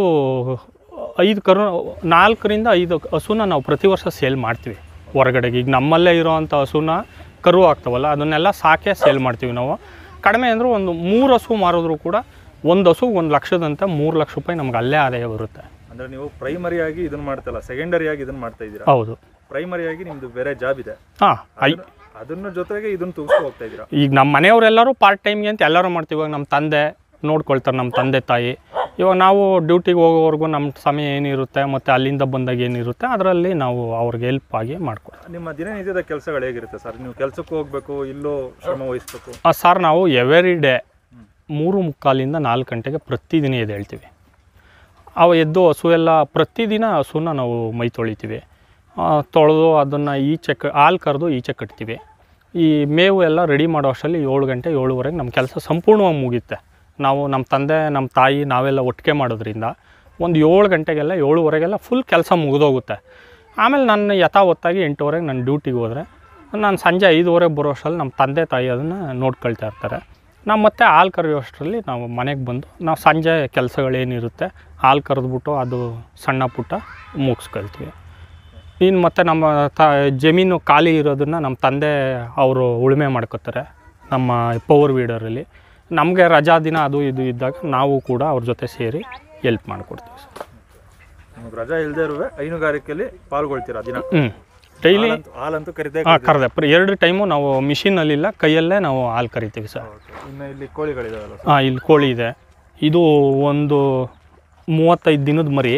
4ರಿಂದ 5 ಹಸುನ ನಾವು ಪ್ರತಿ ವರ್ಷ ಸೇಲ್ ಮಾಡ್ತೀವಿ ಹೊರಗಡೆಗೆ. ಈಗ ನಮ್ಮಲ್ಲೇ ಇರೋವಂಥ ಹಸುನ ಕರು ಆಗ್ತಾವಲ್ಲ, ಅದನ್ನೆಲ್ಲ ಸಾಕೆ ಸೇಲ್ ಮಾಡ್ತೀವಿ ನಾವು. ಕಡಿಮೆ ಅಂದರೂ ಒಂದು 3 ಹಸು ಮಾರಿದ್ರು ಕೂಡ ಒಂದು ಹಸು 1 ಲಕ್ಷದಂತೆ 3 ಲಕ್ಷ ರೂಪಾಯಿ ನಮ್ಗೆ ಅಲ್ಲೇ ಆದಾಯ ಬರುತ್ತೆ. ಅಂದರೆ ನೀವು ಪ್ರೈಮರಿಯಾಗಿ ಇದನ್ನು ಮಾಡ್ತಲ್ಲ, ಸೆಕೆಂಡರಿಯಾಗಿ ಇದನ್ನು ಮಾಡ್ತಾ ಇದ್ದೀರಾ? ಹೌದು. ಪ್ರೈಮರಿಯಾಗಿ ನಿಮ್ಮದು ಬೇರೆ ಜಾಬ್ ಇದೆ, ಅದನ್ನ ಜೊತೆಗೆ ಇದನ್ನು ತೂಗಿಸ್ಕೊ ಹೋಗ್ತಾ ಇದ್ದೀರಾ? ಈಗ ನಮ್ಮ ಮನೆಯವರೆಲ್ಲರೂ ಪಾರ್ಟ್ ಟೈಮ್ಗೆ ಅಂತ ಎಲ್ಲರೂ ಮಾಡ್ತೀವಿ. ಇವಾಗ ನಮ್ಮ ತಂದೆ ನೋಡ್ಕೊಳ್ತಾರೆ, ನಮ್ಮ ತಂದೆ ತಾಯಿ. ಇವಾಗ ನಾವು ಡ್ಯೂಟಿಗೆ ಹೋಗೋವರೆಗೂ ನಮ್ಮ ಸಮಯ ಏನಿರುತ್ತೆ ಮತ್ತು ಅಲ್ಲಿಂದ ಬಂದಾಗ ಏನಿರುತ್ತೆ ಅದರಲ್ಲಿ ನಾವು ಅವ್ರಿಗೆ ಹೆಲ್ಪ್ ಆಗಿ ಮಾಡ್ಕೊಡ್ತೀವಿ. ನಿಮ್ಮ ದಿನನಿತ್ಯದ ಕೆಲಸಗಳು ಹೇಗಿರುತ್ತೆ ಸರ್? ನೀವು ಕೆಲಸಕ್ಕೆ ಹೋಗಬೇಕು, ಇಲ್ಲೋ ಶ್ರಮ ವಹಿಸ್ಬೇಕು? ಸರ್, ನಾವು ಎವ್ರಿ ಡೇ 3:45 to 4 ಗಂಟೆಗೆ ಪ್ರತಿದಿನ ಎದ್ದೇಳ್ತೀವಿ. ಅವು ಎದ್ದು ಹಸು ಎಲ್ಲ ಪ್ರತಿದಿನ ಹಸುನ ನಾವು ಮೈ ತೊಳಿತೀವಿ, ತೊಳೆದು ಅದನ್ನು ಹಾಲು ಕರೆದು ಈಚೆ ಕಟ್ತೀವಿ. ಈ ಮೇವು ಎಲ್ಲ ರೆಡಿ ಮಾಡೋ ಅಷ್ಟರಲ್ಲಿ 7 ಗಂಟೆ 7:30 ನಮ್ಮ ಕೆಲಸ ಸಂಪೂರ್ಣವಾಗಿ ಮುಗಿಯುತ್ತೆ. ನಾವು ನಮ್ಮ ತಂದೆ ನಮ್ಮ ತಾಯಿ ನಾವೆಲ್ಲ ಒಟ್ಟಿಗೆ ಮಾಡೋದ್ರಿಂದ ಒಂದು 7 ಗಂಟೆಗೆಲ್ಲ 7:30 ಫುಲ್ ಕೆಲಸ ಮುಗಿದೋಗುತ್ತೆ. ಆಮೇಲೆ ನಾನು ಯಥಾವತ್ತಾಗಿ 8:00 ನಾನು ಡ್ಯೂಟಿಗೆ ಹೋದರೆ ನಾನು ಸಂಜೆ 5:30 ಬರೋ ಅಷ್ಟರಲ್ಲಿ ನಮ್ಮ ತಂದೆ ತಾಯಿ ಅದನ್ನು ನೋಡ್ಕೊಳ್ತಾ ಇರ್ತಾರೆ. ನಾವು ಮತ್ತೆ ಹಾಲು ಕರೆಯೋ ಅಷ್ಟರಲ್ಲಿ ನಾವು ಮನೆಗೆ ಬಂದು ನಾವು ಸಂಜೆ ಕೆಲಸಗಳೇನಿರುತ್ತೆ ಹಾಲು ಕರೆದ್ಬಿಟ್ಟು ಅದು ಸಣ್ಣ ಪುಟ್ಟ ಮುಗಿಸ್ಕೊಳ್ತೀವಿ. ಇನ್ನು ಮತ್ತು ನಮ್ಮ ಜಮೀನು ಖಾಲಿ ಇರೋದನ್ನು ನಮ್ಮ ತಂದೆ ಅವರು ಉಳುಮೆ ಮಾಡ್ಕೋತಾರೆ ನಮ್ಮ ಪವರ್ ವೀಡರಲ್ಲಿ. ನಮಗೆ ರಜಾ ದಿನ ಅದು ಇದು ಇದ್ದಾಗ ನಾವು ಕೂಡ ಅವ್ರ ಜೊತೆ ಸೇರಿ ಹೆಲ್ಪ್ ಮಾಡಿಕೊಡ್ತೀವಿ ಸರ್. ರಜಾ ಇಲ್ಲದೆ ಇರುವೆ ಹೈನುಗಾರಿಕೆಯಲ್ಲಿ ಪಾಲ್ಗೊಳ್ತೀರಾ ದಿನ? ಡೈಲಿ ಹಾಲಂತೂ ಕರೆದೆ 2 ಟೈಮು ನಾವು ಮಿಷಿನಲ್ಲಿಲ್ಲ, ಕೈಯಲ್ಲೇ ನಾವು ಹಾಲು ಕರಿತೀವಿ ಸರ್. ಇನ್ನು ಇಲ್ಲಿ ಕೋಳಿಗಳಿದಾವಲ್ಲ? ಇಲ್ಲಿ ಕೋಳಿ ಇದೆ. ಇದು ಒಂದು 35 ದಿನದ ಮರಿ.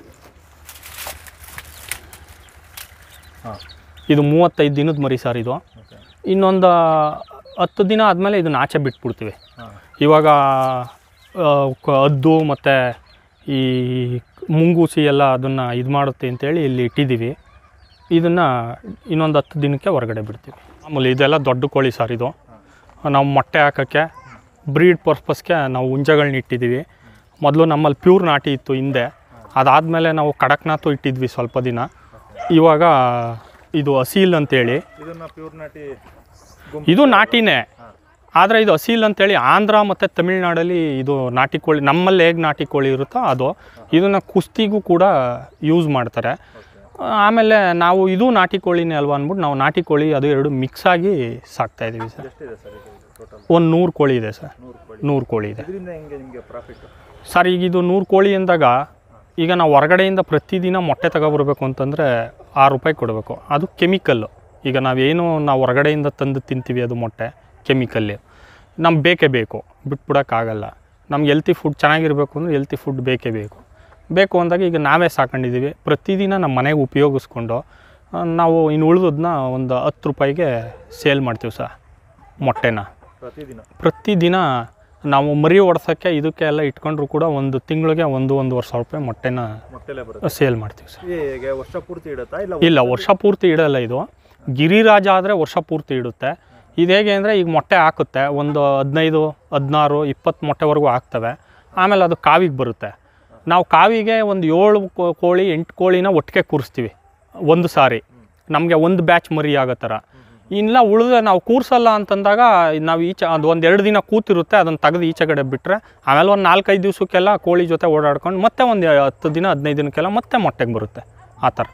ಇದು 35 ದಿನದ ಮರಿ ಸರ್. ಇದು ಇನ್ನೊಂದು 10 ದಿನ ಆದಮೇಲೆ ಇದನ್ನ ಆಚೆ ಬಿಟ್ಬಿಡ್ತೀವಿ. ಇವಾಗ ಹದ್ದು ಮತ್ತು ಈ ಮುಂಗೂಸಿ ಎಲ್ಲ ಅದನ್ನು ಇದು ಮಾಡುತ್ತೆ ಅಂತೇಳಿ ಇಲ್ಲಿ ಇಟ್ಟಿದ್ದೀವಿ. ಇದನ್ನು ಇನ್ನೊಂದು 10 ದಿನಕ್ಕೆ ಹೊರಗಡೆ ಬಿಡ್ತೀವಿ. ಆಮೇಲೆ ಇದೆಲ್ಲ ದೊಡ್ಡ ಕೋಳಿ ಸರ್. ಇದು ನಾವು ಮೊಟ್ಟೆ ಹಾಕೋಕ್ಕೆ ಬ್ರೀಡ್ ಪರ್ಪಸ್ಗೆ ನಾವು ಹುಂಜಗಳನ್ನ ಇಟ್ಟಿದ್ದೀವಿ. ಮೊದಲು ನಮ್ಮಲ್ಲಿ ಪ್ಯೂರ್ ನಾಟಿ ಇತ್ತು ಹಿಂದೆ, ಅದಾದಮೇಲೆ ನಾವು ಕಡಕ್ನಾಥು ಇಟ್ಟಿದ್ವಿ ಸ್ವಲ್ಪ ದಿನ. ಇವಾಗ ಇದು ಅಸೀಲ್ ಅಂತೇಳಿ, ಇದು ನಾಟಿನೇ, ಆದರೆ ಇದು ಅಸೀಲ್ ಅಂತೇಳಿ ಆಂಧ್ರ ಮತ್ತು ತಮಿಳ್ನಾಡಲ್ಲಿ ಇದು ನಾಟಿ ಕೋಳಿ. ನಮ್ಮಲ್ಲಿ ಹೇಗೆ ನಾಟಿ ಕೋಳಿ ಇರುತ್ತೋ ಅದು, ಇದನ್ನು ಕುಸ್ತಿಗೂ ಕೂಡ ಯೂಸ್ ಮಾಡ್ತಾರೆ. ಆಮೇಲೆ ನಾವು ಇದು ನಾಟಿ ಕೋಳಿನೇ ಅಲ್ವಾ ಅಂದ್ಬಿಟ್ಟು ನಾವು ನಾಟಿ ಕೋಳಿ ಅದು ಎರಡು ಮಿಕ್ಸ್ ಆಗಿ ಸಾಕ್ತಾಯಿದ್ದೀವಿ ಸರ್. ಎಷ್ಟಿದೆ ಸರ್ ಇದು ಟೋಟಲ್? ಒಂದು 100 ಕೋಳಿ ಇದೆ ಸರ್. 100 ಕೋಳಿ ಇದೆ. ಇದರಿಂದ ಹೆಂಗೆ ನಿಮಗೆ ಪ್ರಾಫಿಟ್ ಸರ್? ಈಗ ಇದು 100 ಕೋಳಿ ಅಂದಾಗ ಈಗ ನಾವು ಹೊರಗಡೆಯಿಂದ ಪ್ರತಿದಿನ ಮೊಟ್ಟೆ ತಗೊಬರ್ಬೇಕು ಅಂತಂದರೆ ₹6 ಕೊಡಬೇಕು. ಅದು ಕೆಮಿಕಲ್ಲು. ಈಗ ನಾವು ಹೊರಗಡೆಯಿಂದ ತಂದು ತಿಂತೀವಿ, ಅದು ಮೊಟ್ಟೆ ಕೆಮಿಕಲ್ಲಿ ನಮ್ಗೆ ಬೇಕೇ ಬೇಕು, ಬಿಟ್ಬಿಡೋಕ್ಕಾಗಲ್ಲ. ನಮ್ಗೆ ಹೆಲ್ತಿ ಫುಡ್ ಚೆನ್ನಾಗಿರಬೇಕು ಅಂದರೆ ಹೆಲ್ತಿ ಫುಡ್ ಬೇಕೇ ಬೇಕು ಅಂದಾಗ ಈಗ ನಾವೇ ಸಾಕೊಂಡಿದ್ದೀವಿ. ಪ್ರತಿದಿನ ನಮ್ಮ ಮನೆಗೆ ಉಪಯೋಗಿಸ್ಕೊಂಡು ನಾವು ಇನ್ನು ಉಳಿದದನ್ನ ಒಂದು ₹10 ಸೇಲ್ ಮಾಡ್ತೀವಿ ಸರ್ ಮೊಟ್ಟೆನ. ಪ್ರತಿದಿನ ನಾವು ಮರಿ ಓಡಿಸೋಕ್ಕೆ ಇದಕ್ಕೆ ಎಲ್ಲ ಇಟ್ಕೊಂಡ್ರು ಕೂಡ ಒಂದು ತಿಂಗಳಿಗೆ 1-1.5 ಸಾವಿರ ಮೊಟ್ಟೆನ ಸೇಲ್ ಮಾಡ್ತೀವಿ ಸರ್. ವರ್ಷ ಪೂರ್ತಿ ಇಡುತ್ತಾ? ಇಲ್ಲ, ವರ್ಷ ಪೂರ್ತಿ ಇಡಲ್ಲ. ಇದು ಗಿರಿರಾಜ ಆದರೆ ವರ್ಷ ಪೂರ್ತಿ ಇಡುತ್ತೆ. ಇದು ಹೇಗೆ ಅಂದರೆ ಈಗ ಮೊಟ್ಟೆ ಹಾಕುತ್ತೆ, ಒಂದು 15, 16, 20 ಮೊಟ್ಟೆವರೆಗೂ ಹಾಕ್ತವೆ. ಆಮೇಲೆ ಅದು ಕಾವಿಗೆ ಬರುತ್ತೆ. ನಾವು ಕಾವಿಗೆ ಒಂದು 7 ಕೋಳಿ 8 ಕೋಳಿನ ಒಟ್ಟಿಗೆ ಕೂರಿಸ್ತೀವಿ ಒಂದು ಸಾರಿ, ನಮಗೆ ಒಂದು ಬ್ಯಾಚ್ ಮರಿ ಆಗೋ ಥರ. ಇಲ್ಲ ಉಳಿದ ನಾವು ಕೂರಿಸಲ್ಲ ಅಂತಂದಾಗ ನಾವು ಅದು 1-2 ದಿನ ಕೂತಿರುತ್ತೆ, ಅದನ್ನು ತೆಗೆದು ಈಚೆಗಡೆ ಬಿಟ್ಟರೆ ಆಮೇಲೆ ಒಂದು 4-5 ದಿವಸಕ್ಕೆಲ್ಲ ಕೋಳಿ ಜೊತೆ ಓಡಾಡ್ಕೊಂಡು ಮತ್ತೆ ಒಂದು 10 ದಿನ 15 ದಿನಕ್ಕೆಲ್ಲ ಮತ್ತೆ ಮೊಟ್ಟೆಗೆ ಬರುತ್ತೆ. ಆ ಥರ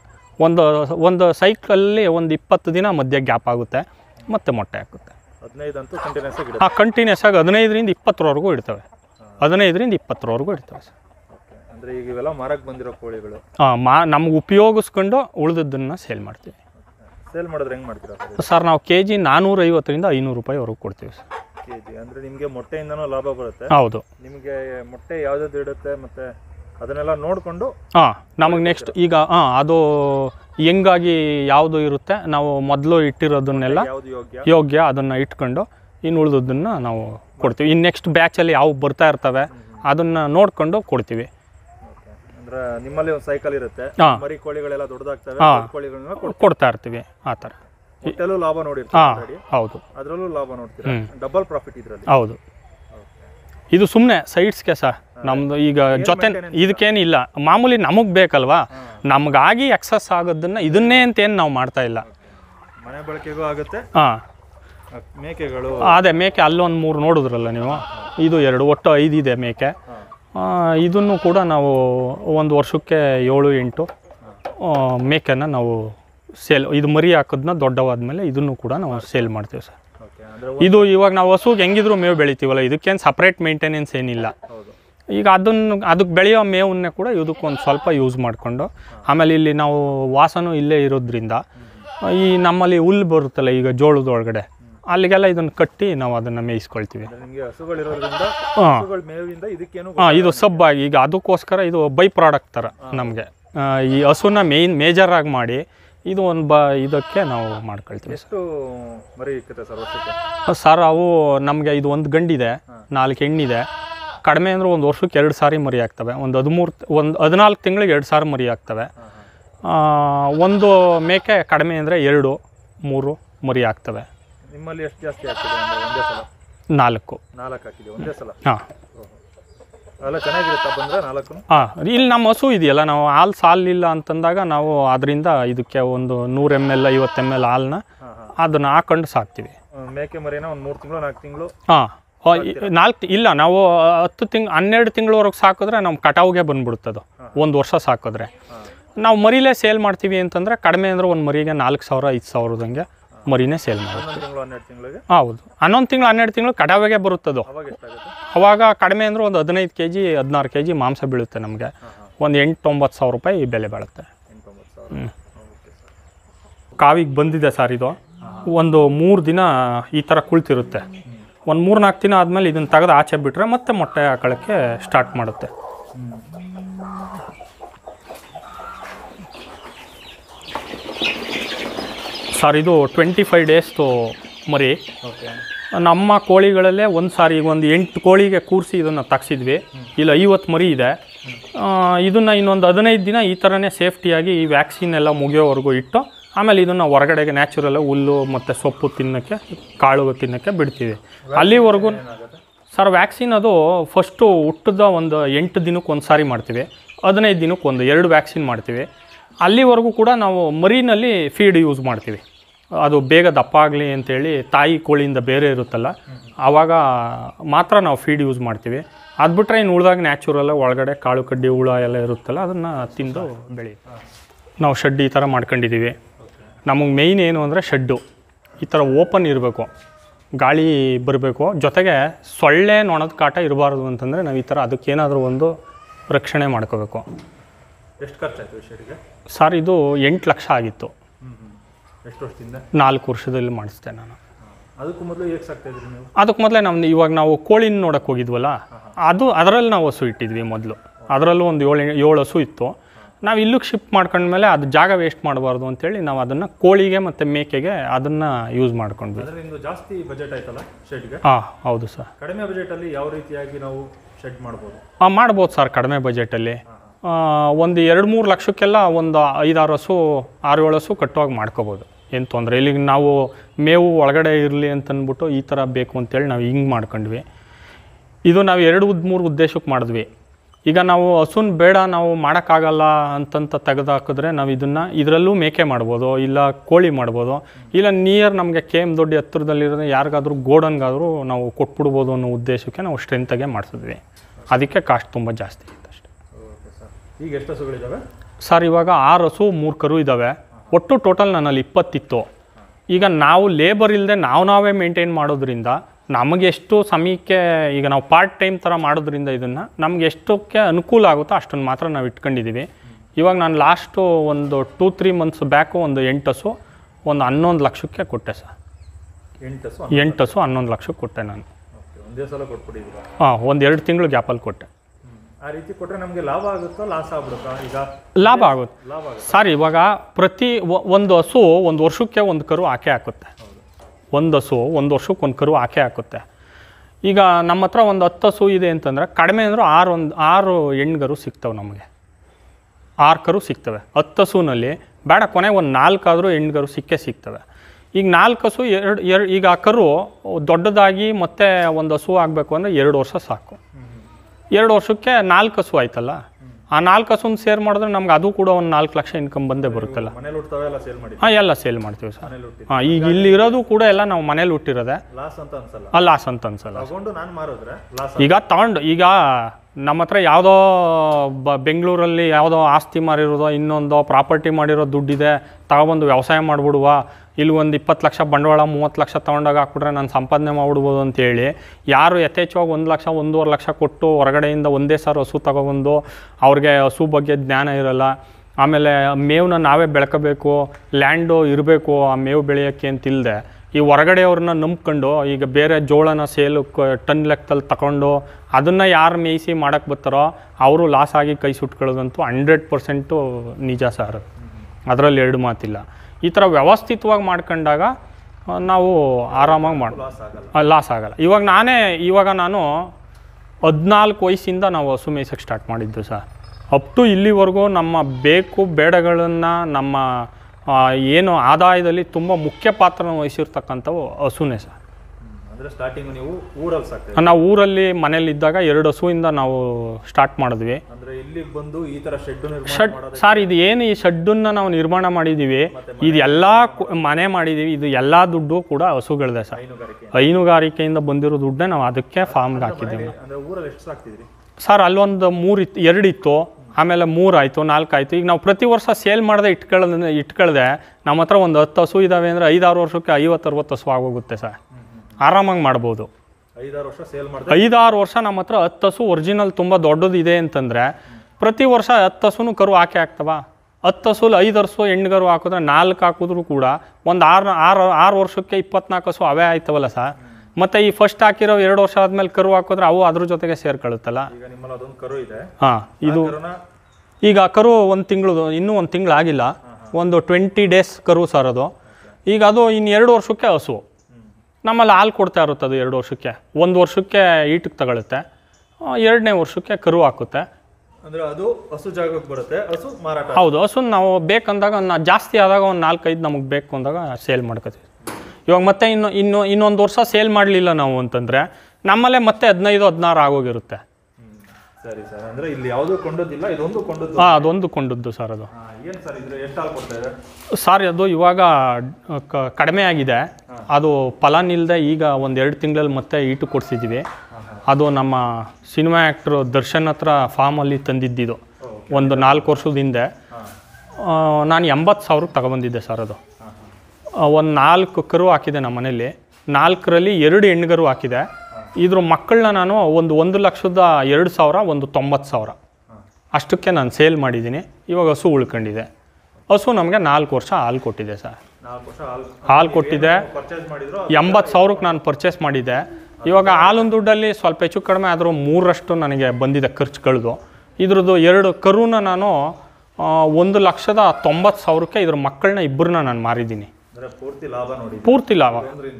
ಒಂದು ಸೈಕಲಲ್ಲಿ ಒಂದು 20 ದಿನ ಮಧ್ಯೆ ಗ್ಯಾಪ್ ಆಗುತ್ತೆ, ಮತ್ತೆ ಮೊಟ್ಟೆ ಹಾಕುತ್ತೆ. 15 ಅಂತೂ ಕಂಟಿನ್ಯೂಸ್ ಆಗಿ ಕಂಟಿನ್ಯೂಸ್ ಆಗಿ 15ರಿಂದ 20ರವರೆಗೂ ಇಡ್ತವೆ. 15ರಿಂದ 20ರವರೆಗೂ ಇಡ್ತವೆ ಸರ್. ಅಂದರೆ ಈಗ ಇವೆಲ್ಲ ಮಾರಕ್ಕೆ ಬಂದಿರೋ ಕೋಳಿಗಳು ನಮ್ಗೆ ಉಪಯೋಗಿಸ್ಕೊಂಡು ಉಳಿದದ್ದನ್ನು ಸೇಲ್ ಮಾಡ್ತೀವಿ. ಸೇಲ್ ಮಾಡಿದ್ರೆ ಹೆಂಗೆ ಮಾಡ್ತೀರಾ ಸರ್? ನಾವು ಕೆಜಿ ₹450ರಿಂದ ₹500ವರೆಗೂ ಕೊಡ್ತೀವಿ ಸರ್. ಕೆಜಿ ಅಂದರೆ ನಿಮಗೆ ಮೊಟ್ಟೆಯಿಂದನೂ ಲಾಭ ಬರುತ್ತೆ? ಹೌದು. ನಿಮಗೆ ಮೊಟ್ಟೆ ಯಾವ್ದು ಇಡುತ್ತೆ ಮತ್ತು ಅದನ್ನೆಲ್ಲ ನೋಡಿಕೊಂಡು ನಮಗೆ ನೆಕ್ಸ್ಟ್ ಈಗ ಅದು ಹೆಂಗಾಗಿ ಯಾವುದು ಇರುತ್ತೆ ನಾವು ಮೊದಲು ಇಟ್ಟಿರೋದನ್ನೆಲ್ಲ ಯೋಗ್ಯ ಅದನ್ನು ಇಟ್ಕೊಂಡು ಇನ್ನು ಉಳಿದದನ್ನು ನಾವು ಕೊಡ್ತೀವಿ. ಇನ್ನು ನೆಕ್ಸ್ಟ್ ಬ್ಯಾಚಲ್ಲಿ ಯಾವ ಬರ್ತಾ ಇರ್ತವೆ ಅದನ್ನು ನೋಡಿಕೊಂಡು ಕೊಡ್ತೀವಿ. ಅಂದ್ರೆ ನಿಮ್ಮಲ್ಲಿ ಒಂದು ಸೈಕಲ್ ಇರುತ್ತೆ, ಮರಿ ಕೋಳಿಗಳೆಲ್ಲ ದೊಡ್ಡದಾಗ್ತವೆ, ಕೋಳಿಗಳನ್ನ ಕೊಡ್ತಾ ಇರ್ತೀವಿ. ಆ ಥರ ಮೊಟ್ಟೆಲ್ಲೂ ಲಾಭ ನೋಡಿರ್ತೀವಿ. ಹೌದು, ಅದರಲ್ಲೂ ಲಾಭ ನೋಡ್ತೀರಾ? ಡಬಲ್ ಪ್ರಾಫಿಟ್ ಇದರಲ್ಲಿ? ಹೌದು. ಇದು ಸುಮ್ಮನೆ ಸೈಡ್ಸ್ಗೆ ಸರ್, ನಮ್ಮದು ಈಗ ಜೊತೆ ಇದಕ್ಕೇನಿಲ್ಲ. ಮಾಮೂಲಿ ನಮಗೆ ಬೇಕಲ್ವಾ, ನಮಗಾಗಿ ಎಕ್ಸಸ್ ಆಗೋದನ್ನು ಇದನ್ನೇ ಅಂತೇನು ನಾವು ಮಾಡ್ತಾ ಇಲ್ಲ. ಮನೆ ಬಳಕೆಗೂ ಆಗುತ್ತೆ. ಮೇಕೆಗಳು ಅದೇ ಮೇಕೆ ಅಲ್ಲೊಂದು 3 ನೋಡಿದ್ರಲ್ಲ ನೀವು, ಇದು 2, ಒಟ್ಟು 5 ಇದೆ ಮೇಕೆ. ಇದನ್ನು ಕೂಡ ನಾವು ಒಂದು ವರ್ಷಕ್ಕೆ 7-8 ಮೇಕೆನ ನಾವು ಸೇಲ್, ಇದು ಮರಿ ಹಾಕೋದನ್ನ ದೊಡ್ಡವಾದ್ಮೇಲೆ ಇದನ್ನು ಕೂಡ ನಾವು ಸೇಲ್ ಮಾಡ್ತೀವಿ ಸರ್. ಇದು ಇವಾಗ ನಾವು ಹಸುಗೆ ಹೆಂಗಿದ್ರು ಮೇವು ಬೆಳಿತೀವಲ್ಲ, ಇದಕ್ಕೇನು ಸಪ್ರೇಟ್ ಮೇಂಟೆನೆನ್ಸ್ ಏನಿಲ್ಲ. ಈಗ ಅದಕ್ಕೆ ಬೆಳೆಯೋ ಮೇವನ್ನೇ ಕೂಡ ಇದಕ್ಕೊಂದು ಸ್ವಲ್ಪ ಯೂಸ್ ಮಾಡಿಕೊಂಡು, ಆಮೇಲೆ ಇಲ್ಲಿ ನಾವು ವಾಸನೂ ಇಲ್ಲೇ ಇರೋದ್ರಿಂದ ಈ ನಮ್ಮಲ್ಲಿ ಹುಲ್ಲು ಬರುತ್ತಲ್ಲ ಈಗ ಜೋಳದೊಳಗಡೆ, ಅಲ್ಲಿಗೆಲ್ಲ ಇದನ್ನು ಕಟ್ಟಿ ನಾವು ಅದನ್ನು ಮೇಯಿಸ್ಕೊಳ್ತೀವಿ. ಇದು ಸಬ್ಬಾಗಿ ಈಗ ಅದಕ್ಕೋಸ್ಕರ ಇದು ಬೈ ಪ್ರಾಡಕ್ಟ್ ಥರ ನಮಗೆ ಈ ಹಸುನ ಮೇಜರಾಗಿ ಮಾಡಿ ಇದು ಒಂದು ಇದಕ್ಕೆ ನಾವು ಮಾಡ್ಕೊಳ್ತೀವಿ. ಎಷ್ಟು ಮರಿ ಇಕ್ಕುತ್ತೆ ಸರ್ ವರ್ಷಕ್ಕೆ? ಸರ್ ಅವು ನಮಗೆ ಇದು ಒಂದು ಗಂಡಿದೆ, 4 ಹೆಣ್ಣಿದೆ. ಕಡಿಮೆ ಅಂದರೆ ಒಂದು ವರ್ಷಕ್ಕೆ 2 ಸಾರಿ ಮರಿ ಆಗ್ತವೆ. ಒಂದು 14 ತಿಂಗಳಿಗೆ 2 ಸಾರಿ ಮರಿ ಆಗ್ತವೆ. ಒಂದು ಮೇಕೆ ಕಡಿಮೆ ಅಂದರೆ 2-3 ಮರಿ ಆಗ್ತವೆ. ನಿಮ್ಮಲ್ಲಿ ಎಷ್ಟು ಜಾಸ್ತಿ ಆಗ್ತದೆ ಒಂದೇ ಸಲ? 4 ಹಾಕಿದೆ ಒಂದೇ ಸಲ. ಹಾಂ, ಅಲ್ಲ ಚೆನ್ನಾಗಿರುತ್ತಾ ಬಂದರೆ 4? ಇಲ್ಲಿ ನಮ್ಮ ಹಸು ಇದೆಯಲ್ಲ, ನಾವು ಹಾಲು ಸಾಲಿಲ್ಲ ಅಂತಂದಾಗ ನಾವು ಅದರಿಂದ ಇದಕ್ಕೆ ಒಂದು 100 ml 50 ml ಹಾಲನ್ನ ಅದನ್ನು ಹಾಕೊಂಡು ಸಾಕ್ತೀವಿ. ಮೇಕೆ ಮರಿನ ಒಂದು 3 ತಿಂಗಳು 4 ತಿಂಗಳು? 4 ಇಲ್ಲ, ನಾವು 12 ತಿಂಗಳವರೆಗೆ ಸಾಕಿದ್ರೆ ನಮ್ಮ ಕಟಾವಿಗೆ ಬಂದ್ಬಿಡುತ್ತದು. 1 ವರ್ಷ ಸಾಕಿದ್ರೆ ನಾವು ಮರಿಲೇ ಸೇಲ್ ಮಾಡ್ತೀವಿ ಅಂತಂದರೆ ಕಡಿಮೆ ಅಂದರೆ ಒಂದು ಮರಿಗೆ 4,000-5,000ದಂಗೆ ಮರಿನೇ ಸೇಲ್ ಮಾಡ್ತೀವಿ. ಹೌದು, 11 ತಿಂಗಳು 12 ತಿಂಗಳು ಕಟಾವಿಗೆ ಬರುತ್ತದು. ಅವಾಗ ಕಡಿಮೆ ಅಂದರೆ ಒಂದು 15 kg 16 kg ಮಾಂಸ ಬೀಳುತ್ತೆ ನಮಗೆ. ಒಂದು 8-9 ಸಾವಿರ ರೂಪಾಯಿ ಬೆಲೆ ಬಾಳುತ್ತೆ. ಕಾವಿಗೆ ಬಂದಿದೆ ಸರ್ ಇದು. ಒಂದು 3 ದಿನ ಈ ಥರ ಕುಳಿತಿರುತ್ತೆ. ಒಂದು 3-4 ದಿನ ಆದಮೇಲೆ ಇದನ್ನು ತೆಗೆದು ಆಚೆ ಬಿಟ್ಟರೆ ಮತ್ತೆ ಮೊಟ್ಟೆ ಹಾಕೊಳ್ಳೋಕ್ಕೆ ಸ್ಟಾರ್ಟ್ ಮಾಡುತ್ತೆ. ಸರ್ ಇದು 25 ಡೇಸ್ದು ಮರಿ. ನಮ್ಮ ಕೋಳಿಗಳಲ್ಲೇ ಒಂದು ಸಾರಿ ಈಗ ಒಂದು 8 ಕೋಳಿಗೆ ಕೂರಿಸಿ ಇದನ್ನು ತಗ್ಸಿದ್ವಿ. ಇಲ್ಲಿ 50 ಮರಿ ಇದೆ. ಇದನ್ನು ಇನ್ನೊಂದು 15 ದಿನ ಈ ಥರನೇ ಸೇಫ್ಟಿಯಾಗಿ ಈ ವ್ಯಾಕ್ಸಿನ್ ಎಲ್ಲ ಮುಗಿಯೋವರೆಗೂ ಇಟ್ಟು ಆಮೇಲೆ ಇದನ್ನು ಹೊರಗಡೆಗೆ ನ್ಯಾಚುರಲ್ ಹುಲ್ಲು ಮತ್ತು ಸೊಪ್ಪು ತಿನ್ನೋಕ್ಕೆ, ಕಾಳು ತಿನ್ನೋಕ್ಕೆ ಬಿಡ್ತೀವಿ. ಅಲ್ಲಿವರೆಗೂ ಸರ್ ವ್ಯಾಕ್ಸಿನ್ ಅದು ಫಸ್ಟು ಹುಟ್ಟಿದ ಒಂದು 8 ದಿನಕ್ಕೆ ಒಂದು ಸಾರಿ ಮಾಡ್ತೀವಿ, 15 ದಿನಕ್ಕೆ ಒಂದು 2 ವ್ಯಾಕ್ಸಿನ್ ಮಾಡ್ತೀವಿ. ಅಲ್ಲಿವರೆಗೂ ಕೂಡ ನಾವು ಮರಿನಲ್ಲಿ ಫೀಡ್ ಯೂಸ್ ಮಾಡ್ತೀವಿ. ಅದು ಬೇಗ ದಪ್ಪ ಆಗಲಿ ಅಂತೇಳಿ ತಾಯಿ ಕೋಳಿಯಿಂದ ಬೇರೆ ಇರುತ್ತಲ್ಲ, ಆವಾಗ ಮಾತ್ರ ನಾವು ಫೀಡ್ ಯೂಸ್ ಮಾಡ್ತೀವಿ. ಅದು ಬಿಟ್ಟರೆ ಇನ್ನು ಉಳಿದಾಗ ನ್ಯಾಚುರಲ್ಲ ಒಳಗಡೆ ಕಾಳು ಕಡ್ಡಿ ಹುಳ ಎಲ್ಲ ಇರುತ್ತಲ್ಲ ಅದನ್ನು ತಿಂದು ಬೆಳೆಯುತ್ತೆ. ನಾವು ಶೆಡ್ ಈ ಥರ ಮಾಡ್ಕೊಂಡಿದ್ದೀವಿ. ನಮಗೆ ಮೇಯ್ನ್ ಏನು ಅಂದರೆ ಶೆಡ್ಡು ಈ ಥರ ಓಪನ್ ಇರಬೇಕು, ಗಾಳಿ ಬರಬೇಕು, ಜೊತೆಗೆ ಸೊಳ್ಳೆ ನೊಣದ ಕಾಟ ಇರಬಾರ್ದು ಅಂತಂದರೆ ನಾವು ಈ ಥರ ಅದಕ್ಕೇನಾದರೂ ಒಂದು ರಕ್ಷಣೆ ಮಾಡ್ಕೋಬೇಕು. ಎಷ್ಟು ಖರ್ಚಾಯಿತು ಈ ಶೆಡ್ಗೆ? ಸರ್ ಇದು 8 ಲಕ್ಷ ಆಗಿತ್ತು. ಎಷ್ಟು ವರ್ಷದಿಂದ? 4 ವರ್ಷದಲ್ಲಿ ಮಾಡಿಸ್ದೆ ನಾನು. ಅದಕ್ಕೂ ಮೊದಲು ಹೇಗೆ ಸಾಕ್ತಾಯಿದ್ರಿ ನೀವು? ಅದಕ್ಕೆ ಮೊದಲೇ ಇವಾಗ ನಾವು ಕೋಳಿನ ನೋಡೋಕ್ಕೆ ಹೋಗಿದ್ವಲ್ಲ, ಅದರಲ್ಲಿ ನಾವು ಹಸು ಇಟ್ಟಿದ್ವಿ ಮೊದಲು. ಅದರಲ್ಲೂ ಒಂದು 7 ಹಸು ಇತ್ತು. ನಾವು ಇಲ್ಲಿಗೆ ಶಿಫ್ಟ್ ಮಾಡ್ಕೊಂಡ್ಮೇಲೆ ಅದು ಜಾಗ ವೇಸ್ಟ್ ಮಾಡಬಾರ್ದು ಅಂತೇಳಿ ನಾವು ಅದನ್ನು ಕೋಳಿಗೆ ಮತ್ತು ಮೇಕೆಗೆ ಅದನ್ನು ಯೂಸ್ ಮಾಡ್ಕೊಂಡ್ವಿ. ನಿಮ್ಮದು ಜಾಸ್ತಿ ಬಜೆಟ್ ಆಯ್ತಲ್ಲ ಶೆಡ್ಗೆ? ಹೌದು ಸರ್. ಕಡಿಮೆ ಬಜೆಟಲ್ಲಿ ಯಾವ ರೀತಿಯಾಗಿ ನಾವು ಶೆಡ್ ಮಾಡ್ಬೋದು? ಮಾಡ್ಬೋದು ಸರ್. ಕಡಿಮೆ ಬಜೆಟಲ್ಲಿ ಒಂದು 2-3 ಲಕ್ಷಕ್ಕೆಲ್ಲ ಒಂದು 5-6 ಹಸು 6-7 ಹಸು ಕಟ್ಟುವಾಗಿ ಮಾಡ್ಕೋಬೋದು, ಏನು ತೊಂದರೆ. ಇಲ್ಲಿಗೆ ನಾವು ಮೇವು ಒಳಗಡೆ ಇರಲಿ ಅಂತಂದ್ಬಿಟ್ಟು ಈ ಥರ ಬೇಕು ಅಂತೇಳಿ ನಾವು ಹಿಂಗೆ ಮಾಡ್ಕೊಂಡ್ವಿ. ಇದು ನಾವು 2-3 ಉದ್ದೇಶಕ್ಕೆ ಮಾಡಿದ್ವಿ. ಈಗ ನಾವು ಹಸುನ ಬೇಡ ನಾವು ಮಾಡೋಕ್ಕಾಗಲ್ಲ ಅಂತಂತ ತೆಗೆದಾಕಿದ್ರೆ ನಾವು ಇದರಲ್ಲೂ ಮೇಕೆ ಮಾಡ್ಬೋದು, ಇಲ್ಲ ಕೋಳಿ ಮಾಡ್ಬೋದು, ಇಲ್ಲ ನಿಯರ್ ನಮಗೆ KM ದೊಡ್ಡ ಹತ್ತಿರದಲ್ಲಿರೋದು ಯಾರಿಗಾದ್ರೂ ಗೋಡನ್ಗಾದರೂ ನಾವು ಕೊಟ್ಬಿಡ್ಬೋದು ಅನ್ನೋ ಉದ್ದೇಶಕ್ಕೆ ನಾವು ಸ್ಟ್ರೆಂತಾಗೆ ಮಾಡಿಸಿದ್ವಿ. ಅದಕ್ಕೆ ಕಾಸ್ಟ್ ತುಂಬ ಜಾಸ್ತಿ ಇತ್ತು ಅಷ್ಟೇ. Okay sir. ಈಗ ಎಷ್ಟು ಹಸುಗಳಿದ್ದಾವೆ ಸರ್? ಇವಾಗ 6 ಹಸು 3 ಕರು ಇದ್ದಾವೆ. ಒಟ್ಟು ಟೋಟಲ್ ನನ್ನಲ್ಲಿ 20 ಇತ್ತು. ಈಗ ನಾವು ಲೇಬರ್ ಇಲ್ಲದೆ ನಾವೇ ಮೇಂಟೈನ್ ಮಾಡೋದ್ರಿಂದ ನಮಗೆ ಎಷ್ಟು ಸಮಯಕ್ಕೆ, ಈಗ ನಾವು ಪಾರ್ಟ್ ಟೈಮ್ ಥರ ಮಾಡೋದ್ರಿಂದ ಇದನ್ನು ನಮ್ಗೆ ಎಷ್ಟಕ್ಕೆ ಅನುಕೂಲ ಆಗುತ್ತೋ ಅಷ್ಟನ್ನು ಮಾತ್ರ ನಾವು ಇಟ್ಕೊಂಡಿದ್ದೀವಿ. ಇವಾಗ ನಾನು ಲಾಸ್ಟು ಒಂದು 2-3 ಮಂತ್ಸ್ ಬ್ಯಾಕು ಒಂದು 8 ಹಸು ಒಂದು 11 ಲಕ್ಷಕ್ಕೆ ಕೊಟ್ಟೆ ಸರ್. 8 ಹಸು 11 ಲಕ್ಷಕ್ಕೆ ಕೊಟ್ಟೆ ನಾನು. ಒಂದೇ ಸಲ ಕೊಟ್ಬಿಟ್ಟಿದ್ದೀರಾ? ಒಂದು 2 ತಿಂಗಳು ಗ್ಯಾಪಲ್ಲಿ ಕೊಟ್ಟೆ. ಆ ರೀತಿ ಕೊಟ್ಟರೆ ನಮಗೆ ಲಾಭ ಆಗುತ್ತೋ ಲಾಸ್ ಆಗ್ಬಿಡುತ್ತಾ? ಈಗ ಲಾಭ ಆಗುತ್ತೆ ಸರ್. ಇವಾಗ ಒಂದು ಹಸು 1 ವರ್ಷಕ್ಕೆ 1 ಕರು ಹಾಕುತ್ತೆ. ಒಂದು ಹಸು 1 ವರ್ಷಕ್ಕೆ 1 ಕರು ಹಾಕುತ್ತೆ. ಈಗ ನಮ್ಮ ಹತ್ರ ಒಂದು 10 ಹಸು ಇದೆ ಅಂತಂದರೆ ಕಡಿಮೆ ಅಂದರೂ 6 ಹೆಣ್ಗರು ಸಿಗ್ತವೆ ನಮಗೆ. 6 ಕರು ಸಿಗ್ತವೆ 10 ಹಸುನಲ್ಲಿ. ಬೇಡ ಕೊನೆಗೆ ಒಂದು 4 ಆದರೂ ಹೆಣ್ಗರು ಸಿಗ್ತವೆ. ಈಗ 4 ಹಸು ಈಗ ಆ ಕರು ದೊಡ್ಡದಾಗಿ ಮತ್ತೆ ಒಂದು ಹಸು ಆಗಬೇಕು ಅಂದರೆ 2 ವರ್ಷ ಸಾಕು. 2 ವರ್ಷಕ್ಕೆ 4 ಹಸು ಆಯ್ತಲ್ಲ. ಆ 4 ಹಸುನ ಸೇರ್ ಮಾಡಿದ್ರೆ ನಮ್ಗೆ ಅದು ಕೂಡ ಒಂದು 4 ಲಕ್ಷ ಇನ್ಕಮ್ ಬಂದೇ ಬರುತ್ತಲ್ಲ. ಎಲ್ಲ ಸೇಲ್ ಮಾಡ್ತೀವಿ ಸರ್. ಈಗ ಇಲ್ಲಿ ಇರೋದು ಕೂಡ ಎಲ್ಲ ನಾವು ಮನೇಲಿ ಹುಟ್ಟಿರೋದೆ. ಲಾಸ್ ಅಂತ ಅನ್ಸಲ್ಲ. ಈಗ ಈಗ ನಮ್ಮ ಹತ್ರ ಯಾವುದೋ ಬೆಂಗಳೂರಲ್ಲಿ ಯಾವುದೋ ಆಸ್ತಿ ಮಾರಿರೋದೋ ಇನ್ನೊಂದೋ ಪ್ರಾಪರ್ಟಿ ಮಾಡಿರೋ ದುಡ್ಡಿದೆ ತಗೊಬಂದು ವ್ಯವಸಾಯ ಮಾಡಿಬಿಡುವ, ಇಲ್ಲಿ ಒಂದು 20 ಲಕ್ಷ ಬಂಡವಾಳ 30 ಲಕ್ಷ ತೊಗೊಂಡಾಗ ಹಾಕ್ಬಿಟ್ರೆ ನಾನು ಸಂಪಾದನೆ ಮಾಡಿಬಿಡ್ಬೋದು ಅಂತೇಳಿ ಯಾರು ಯಥೇಚ್ಛವಾಗಿ 1 ಲಕ್ಷ 1.5 ಲಕ್ಷ ಕೊಟ್ಟು ಹೊರಗಡೆಯಿಂದ ಒಂದೇ ಸಾರಿ ಹಸು ತಗೊಬಂದು ಅವ್ರಿಗೆ ಹಸು ಬಗ್ಗೆ ಜ್ಞಾನ ಇರೋಲ್ಲ. ಆಮೇಲೆ ಮೇವನ್ನ ನಾವೇ ಬೆಳ್ಕೋಬೇಕು, ಲ್ಯಾಂಡು ಇರಬೇಕು ಆ ಮೇವು ಬೆಳೆಯೋಕ್ಕೆ ಅಂತಿಲ್ಲದೆ ಈ ಹೊರಗಡೆಯವ್ರನ್ನ ನಂಬ್ಕೊಂಡು ಈಗ ಬೇರೆ ಜೋಳನ ಟನ್ ಲೆಕ್ಕದಲ್ಲಿ ತಗೊಂಡು ಅದನ್ನು ಯಾರು ಮೇಯಿಸಿ ಮಾಡೋಕ್ಕೆ ಬರ್ತಾರೋ ಅವರು ಲಾಸ್ ಆಗಿ ಕೈ ಸುಟ್ಕೊಳ್ಳೋದಂತೂ 100% ನಿಜ ಸರ್. ಅದರಲ್ಲಿ 2 ಮಾತಿಲ್ಲ. ಈ ಥರ ವ್ಯವಸ್ಥಿತವಾಗಿ ಮಾಡ್ಕೊಂಡಾಗ ನಾವು ಆರಾಮಾಗಿ ಲಾಸ್ ಆಗಲ್ಲ. ಇವಾಗ ನಾನು 14 ವಯಸ್ಸಿಂದ ನಾವು ಹಸು ಮೇಯ್ಸೋಕ್ಕೆ ಸ್ಟಾರ್ಟ್ ಮಾಡಿದ್ದು ಸರ್. ಅಪ್ ಟು ಇಲ್ಲಿವರೆಗೂ ನಮ್ಮ ಬೇಕು ಬೇಡಗಳನ್ನು ನಮ್ಮ ಏನು ಆದಾಯದಲ್ಲಿ ತುಂಬ ಮುಖ್ಯ ಪಾತ್ರನ ವಹಿಸಿರ್ತಕ್ಕಂಥವು ಹಸುನೇ ಸರ್. ನಾವು ಊರಲ್ಲಿ ಮನೇಲಿದ್ದಾಗ 2 ಹಸುವಿಂದ ನಾವು ಸ್ಟಾರ್ಟ್ ಮಾಡಿದ್ವಿ. ಶೆಡ್ ಸರ್, ಇದು ಏನು ಈ ಶೆಡ್ಡನ್ನು ನಾವು ನಿರ್ಮಾಣ ಮಾಡಿದ್ದೀವಿ, ಇದೆಲ್ಲ ಮನೆ ಮಾಡಿದ್ದೀವಿ, ಇದು ಎಲ್ಲ ದುಡ್ಡು ಕೂಡ ಹಸುಗಳದೆ ಸರ್. ಹೈನುಗಾರಿಕೆಯಿಂದ ಬಂದಿರೋ ದುಡ್ಡೇ ನಾವು ಅದಕ್ಕೆ ಫಾರ್ಮ್ಗೆ ಹಾಕಿದ್ದೀವಿ ಸರ್. ಅಲ್ಲೊಂದು 2 ಇತ್ತು, ಆಮೇಲೆ 3 ಆಯಿತು, 4 ಆಯಿತು. ಈಗ ನಾವು ಪ್ರತಿ ವರ್ಷ ಸೇಲ್ ಮಾಡದೆ ಇಟ್ಕೊಳ್ದೆ ನಮ್ಮ ಹತ್ರ ಒಂದು 10 ಹಸು ಇದ್ದಾವೆ ಅಂದರೆ 5-6 ವರ್ಷಕ್ಕೆ 50-60 ಹಸು ಆಗೋಗುತ್ತೆ ಸರ್. ಆರಾಮಾಗಿ ಮಾಡ್ಬೋದು. 5-6 ವರ್ಷ ನಮ್ಮ ಹತ್ರ 10 ಹಸು ಒರಿಜಿನಲ್ ತುಂಬ ದೊಡ್ಡದು ಇದೆ ಅಂತಂದರೆ ಪ್ರತಿ ವರ್ಷ 10 ಹಸುನು ಕರು ಹಾಕ್ತವ. 10 ಹಸುಲಿ 5 ಹಸು ಹೆಣ್ಗರು ಹಾಕಿದ್ರೆ 4 ಹಾಕಿದ್ರು ಕೂಡ ಒಂದು 6 ವರ್ಷಕ್ಕೆ 24 ಹಸು ಅವೇ ಆಯ್ತವಲ್ಲ ಸರ್. ಮತ್ತು ಈ ಫಸ್ಟ್ ಹಾಕಿರೋ 2 ವರ್ಷ ಆದಮೇಲೆ ಕರು ಹಾಕಿದ್ರೆ ಅವು ಅದ್ರ ಜೊತೆಗೆ ಸೇರ್ಕೊಳ್ಳುತ್ತಲ್ಲ. ಇದು ಈಗ ಕರು 1 ತಿಂಗಳು, ಇನ್ನೂ 1 ತಿಂಗಳು ಆಗಿಲ್ಲ, ಒಂದು 20 ಡೇಸ್ ಕರು ಸರ್ ಅದು. ಈಗ ಅದು ಇನ್ನು 2 ವರ್ಷಕ್ಕೆ ಹಸು ನಮ್ಮಲ್ಲಿ ಹಾಲು ಕೊಡ್ತಾ ಇರುತ್ತೆ. ಅದು 2 ವರ್ಷಕ್ಕೆ, 1 ವರ್ಷಕ್ಕೆ ಈಟಿಗೆ ತಗೊಳುತ್ತೆ, 2ನೇ ವರ್ಷಕ್ಕೆ ಕರು ಹಾಕುತ್ತೆ. ಅದು ಹಸು ಜಾಗಕ್ಕೆ ಬರುತ್ತೆ, ಹಸು ಮಾರಾಟ. ಹೌದು, ಹಸು ನಾವು ಬೇಕಂದಾಗ ಜಾಸ್ತಿ ಆದಾಗ ಒಂದು 4-5 ನಮಗೆ ಬೇಕು ಅಂದಾಗ ಸೇಲ್ ಮಾಡ್ಕೋತೀವಿ. ಇವಾಗ ಮತ್ತೆ ಇನ್ನೊಂದು ವರ್ಷ ಸೇಲ್ ಮಾಡಲಿಲ್ಲ ನಾವು ಅಂತಂದರೆ ನಮ್ಮಲ್ಲೇ ಮತ್ತೆ 15-16 ಆಗೋಗಿರುತ್ತೆ. ಸರಿ ಸರ್. ಅಂದರೆ ಇಲ್ಲಿ ಯಾವುದೂ ಕೊಂಡೋದಿಲ್ಲ, ಇದೊಂದು ಕೊಂಡದ್ದು? ಅದೊಂದು ಕೊಂಡದ್ದು ಸರ್. ಅದು ಏನು ಸರ್, ಇದ್ರೆ ಎಷ್ಟು ಹಾಲು ಕೊಡ್ತಾ ಇದೆ ಸರ್? ಅದು ಇವಾಗ ಕಡಿಮೆ ಆಗಿದೆ. ಅದು ಫಲ ನಿಲ್ಲದೆ ಈಗ ಒಂದು 2 ತಿಂಗಳಲ್ಲಿ ಮತ್ತೆ ಈಟು ಕೊಡಿಸಿದ್ದೀವಿ. ಅದು ನಮ್ಮ ಸಿನಿಮಾ ಆ್ಯಕ್ಟ್ರು ದರ್ಶನ್ ಹತ್ರ ಫಾರ್ಮಲ್ಲಿ ತಂದಿದ್ದಿದ್ದು ಒಂದು 4 ವರ್ಷದ ಹಿಂದೆ. ನಾನು 80,000ಕ್ಕೆ ತಗೊಬಂದಿದ್ದೆ ಸರ್ ಅದು. ಒಂದು 4 ಕರು ಹಾಕಿದೆ ನಮ್ಮ ಮನೇಲಿ, 4ರಲ್ಲಿ 2 ಹೆಣ್ಗರು ಹಾಕಿದೆ. ಇದ್ರ ಮಕ್ಕಳನ್ನ ನಾನು ಒಂದು 1,02,000 ಒಂದು 90,000 ಅಷ್ಟಕ್ಕೆ ನಾನು ಸೇಲ್ ಮಾಡಿದ್ದೀನಿ. ಇವಾಗ ಹಸು ಉಳ್ಕೊಂಡಿದೆ. ಹಸು ನಮಗೆ 4 ವರ್ಷ ಹಾಲು ಕೊಟ್ಟಿದೆ ಸರ್. ಹಾಲು ಕೊಟ್ಟಿದೆ. 80,000ಕ್ಕೆ ನಾನು ಪರ್ಚೇಸ್ ಮಾಡಿದ್ದೆ. ಇವಾಗ ಹಾಲಿನ ದುಡ್ಡಲ್ಲಿ ಸ್ವಲ್ಪ ಹೆಚ್ಚು ಕಡಿಮೆ ಆದರೂ 3ರಷ್ಟು ನನಗೆ ಬಂದಿದೆ ಖರ್ಚುಗಳದು. ಇದ್ರದ್ದು 2 ಕರುನ ನಾನು 1,90,000ಕ್ಕೆ ಇದ್ರ ಮಕ್ಕಳನ್ನ ಇಬ್ಬರನ್ನ ನಾನು ಮಾರಿದ್ದೀನಿ. ಪೂರ್ತಿ ಲಾಭ.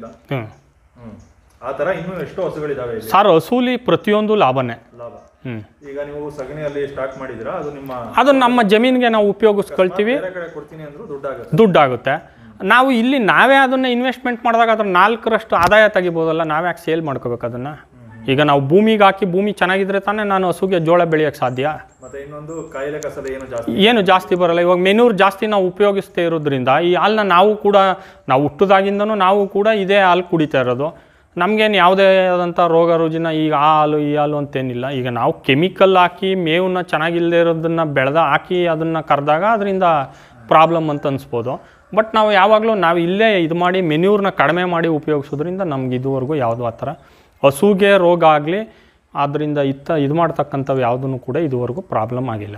ಸರ್ ಹಸೂಲಿ ಪ್ರತಿಯೊಂದು ಲಾಭನೇ. ಈಗ ನೀವು ಸಗಣಿಯಲ್ಲಿ ಸ್ಟಾರ್ಟ್ ಮಾಡಿದ್ರಾ, ಅದು ನಮ್ಮ ಜಮೀನಿಗೆ ನಾವು ಉಪಯೋಗಿಸ್ಕೊಳ್ತೀವಿ, ದುಡ್ಡಾಗುತ್ತೆ. ನಾವು ಇಲ್ಲಿ ನಾವೇ ಅದನ್ನು ಇನ್ವೆಸ್ಟ್ಮೆಂಟ್ ಮಾಡಿದಾಗ ಅದ್ರ 4ರಷ್ಟು ಆದಾಯ ತೆಗಿಬೋದಲ್ಲ. ನಾವೇ ಯಾಕೆ ಸೇಲ್ ಮಾಡ್ಕೋಬೇಕು ಅದನ್ನು? ಈಗ ನಾವು ಭೂಮಿಗೆ ಹಾಕಿ ಭೂಮಿ ಚೆನ್ನಾಗಿದ್ರೆ ತಾನೇ ನಾನು ಹಸುಗೆ ಜೋಳ ಬೆಳೆಯೋಕ್ಕೆ ಸಾಧ್ಯ. ಏನು ಜಾಸ್ತಿ ಬರಲ್ಲ. ಇವಾಗ ಮೆನೂರ್ ಜಾಸ್ತಿ ನಾವು ಉಪಯೋಗಿಸ್ತಾ ಇರೋದ್ರಿಂದ ಈ ಹಾಲನ್ನ ನಾವು ಹುಟ್ಟದಾಗಿಂದನೂ ನಾವು ಕೂಡ ಇದೇ ಹಾಲು ಕುಡಿತಾ ಇರೋದು. ನಮಗೇನು ಯಾವುದೇ ಆದಂಥ ರೋಗ ರುಜಿನ ಈಗ ಆ ಹಾಲು ಈ ಹಾಲು ಅಂತೇನಿಲ್ಲ. ಈಗ ನಾವು ಕೆಮಿಕಲ್ ಹಾಕಿ ಮೇವನ್ನ ಚೆನ್ನಾಗಿಲ್ಲದೆ ಇರೋದನ್ನು ಹಾಕಿ ಅದನ್ನು ಕರೆದಾಗ ಅದರಿಂದ ಪ್ರಾಬ್ಲಮ್ ಅಂತ ಅನಿಸ್ಬೋದು. ಬಟ್ ನಾವು ಯಾವಾಗಲೂ ನಾವು ಇಲ್ಲೇ ಇದು ಮಾಡಿ ಮೆನ್ಯೂರ್ನ ಕಡಿಮೆ ಮಾಡಿ ಉಪಯೋಗಿಸೋದ್ರಿಂದ ನಮ್ಗೆ ಇದುವರೆಗೂ ಯಾವುದೂ ಆ ಥರ ಹಸುಗೆ ರೋಗ ಆಗಲಿ ಆದ್ದರಿಂದ ಇದು ಮಾಡ್ತಕ್ಕಂಥವು ಯಾವುದೂ ಕೂಡ ಇದುವರೆಗೂ ಪ್ರಾಬ್ಲಮ್ ಆಗಿಲ್ಲ